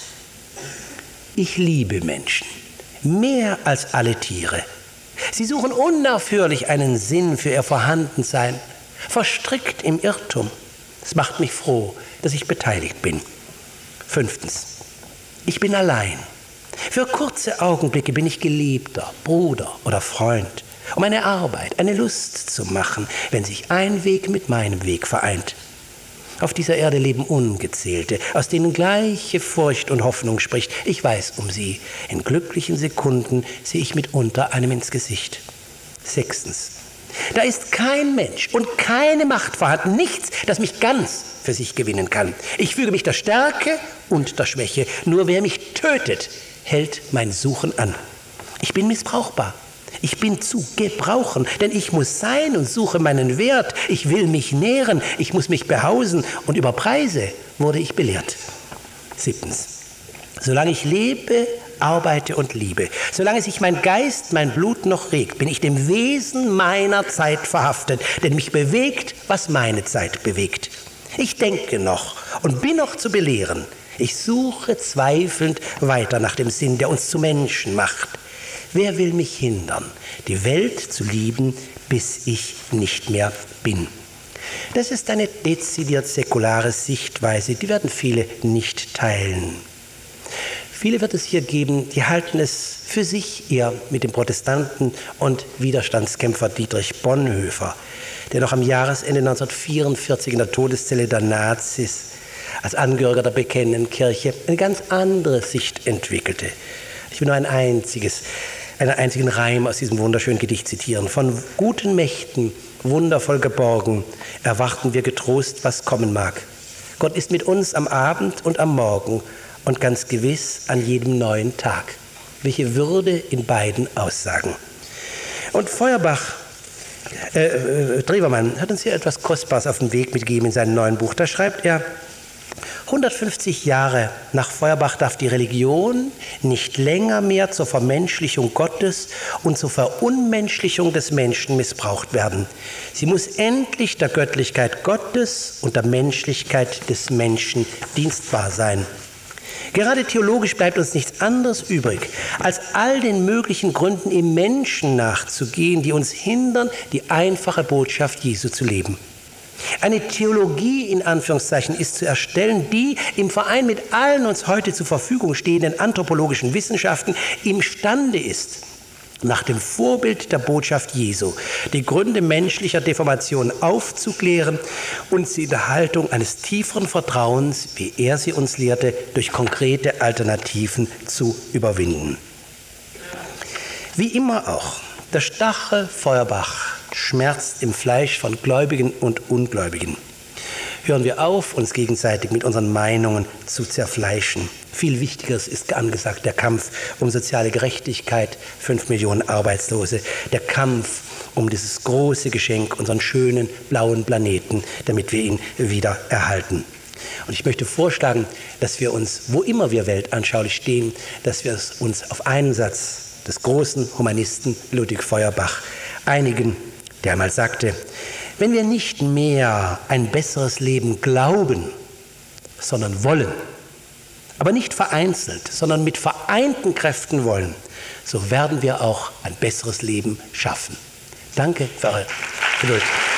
Speaker 1: Ich liebe Menschen, mehr als alle Tiere. Sie suchen unaufhörlich einen Sinn für ihr Vorhandensein, verstrickt im Irrtum. Es macht mich froh, dass ich beteiligt bin. Fünftens, ich bin allein. Für kurze Augenblicke bin ich Geliebter, Bruder oder Freund, um eine Arbeit, eine Lust zu machen, wenn sich ein Weg mit meinem Weg vereint. Auf dieser Erde leben Ungezählte, aus denen gleiche Furcht und Hoffnung spricht. Ich weiß um sie. In glücklichen Sekunden sehe ich mitunter einem ins Gesicht. Sechstens. Da ist kein Mensch und keine Macht vorhanden, nichts, das mich ganz für sich gewinnen kann. Ich füge mich der Stärke und der Schwäche. Nur wer mich tötet, hält mein Suchen an. Ich bin missbrauchbar. Ich bin zu gebrauchen, denn ich muss sein und suche meinen Wert. Ich will mich nähren, ich muss mich behausen und über Preise wurde ich belehrt. Siebtens. Solange ich lebe, arbeite und liebe, solange sich mein Geist, mein Blut noch regt, bin ich dem Wesen meiner Zeit verhaftet, denn mich bewegt, was meine Zeit bewegt. Ich denke noch und bin noch zu belehren. Ich suche zweifelnd weiter nach dem Sinn, der uns zu Menschen macht. Wer will mich hindern, die Welt zu lieben, bis ich nicht mehr bin? Das ist eine dezidiert säkulare Sichtweise, die werden viele nicht teilen. Viele wird es hier geben, die halten es für sich eher mit dem Protestanten und Widerstandskämpfer Dietrich Bonhoeffer, der noch am Jahresende 1944 in der Todeszelle der Nazis als Angehöriger der bekennenden Kirche eine ganz andere Sicht entwickelte. Ich will nur einen einzigen Reim aus diesem wunderschönen Gedicht zitieren. Von guten Mächten, wundervoll geborgen, erwarten wir getrost, was kommen mag. Gott ist mit uns am Abend und am Morgen und ganz gewiss an jedem neuen Tag. Welche Würde in beiden Aussagen. Und Drewermann hat uns hier etwas Kostbares auf den Weg mitgegeben in seinem neuen Buch. Da schreibt er: 150 Jahre nach Feuerbach darf die Religion nicht länger mehr zur Vermenschlichung Gottes und zur Verunmenschlichung des Menschen missbraucht werden. Sie muss endlich der Göttlichkeit Gottes und der Menschlichkeit des Menschen dienstbar sein. Gerade theologisch bleibt uns nichts anderes übrig, als all den möglichen Gründen im Menschen nachzugehen, die uns hindern, die einfache Botschaft Jesu zu leben. Eine Theologie in Anführungszeichen ist zu erstellen, die im Verein mit allen uns heute zur Verfügung stehenden anthropologischen Wissenschaften imstande ist, nach dem Vorbild der Botschaft Jesu, die Gründe menschlicher Deformation aufzuklären und sie in der Haltung eines tieferen Vertrauens, wie er sie uns lehrte, durch konkrete Alternativen zu überwinden. Wie immer auch, der Stachel Feuerbach schmerzt im Fleisch von Gläubigen und Ungläubigen. Hören wir auf, uns gegenseitig mit unseren Meinungen zu zerfleischen. Viel Wichtigeres ist angesagt, der Kampf um soziale Gerechtigkeit, 5 Millionen Arbeitslose, der Kampf um dieses große Geschenk, unseren schönen blauen Planeten, damit wir ihn wieder erhalten. Und ich möchte vorschlagen, dass wir uns, wo immer wir weltanschaulich stehen, dass wir uns auf einen Satz des großen Humanisten Ludwig Feuerbach einigen, der einmal sagte: Wenn wir nicht mehr ein besseres Leben glauben, sondern wollen, aber nicht vereinzelt, sondern mit vereinten Kräften wollen, so werden wir auch ein besseres Leben schaffen. Danke für eure Geduld.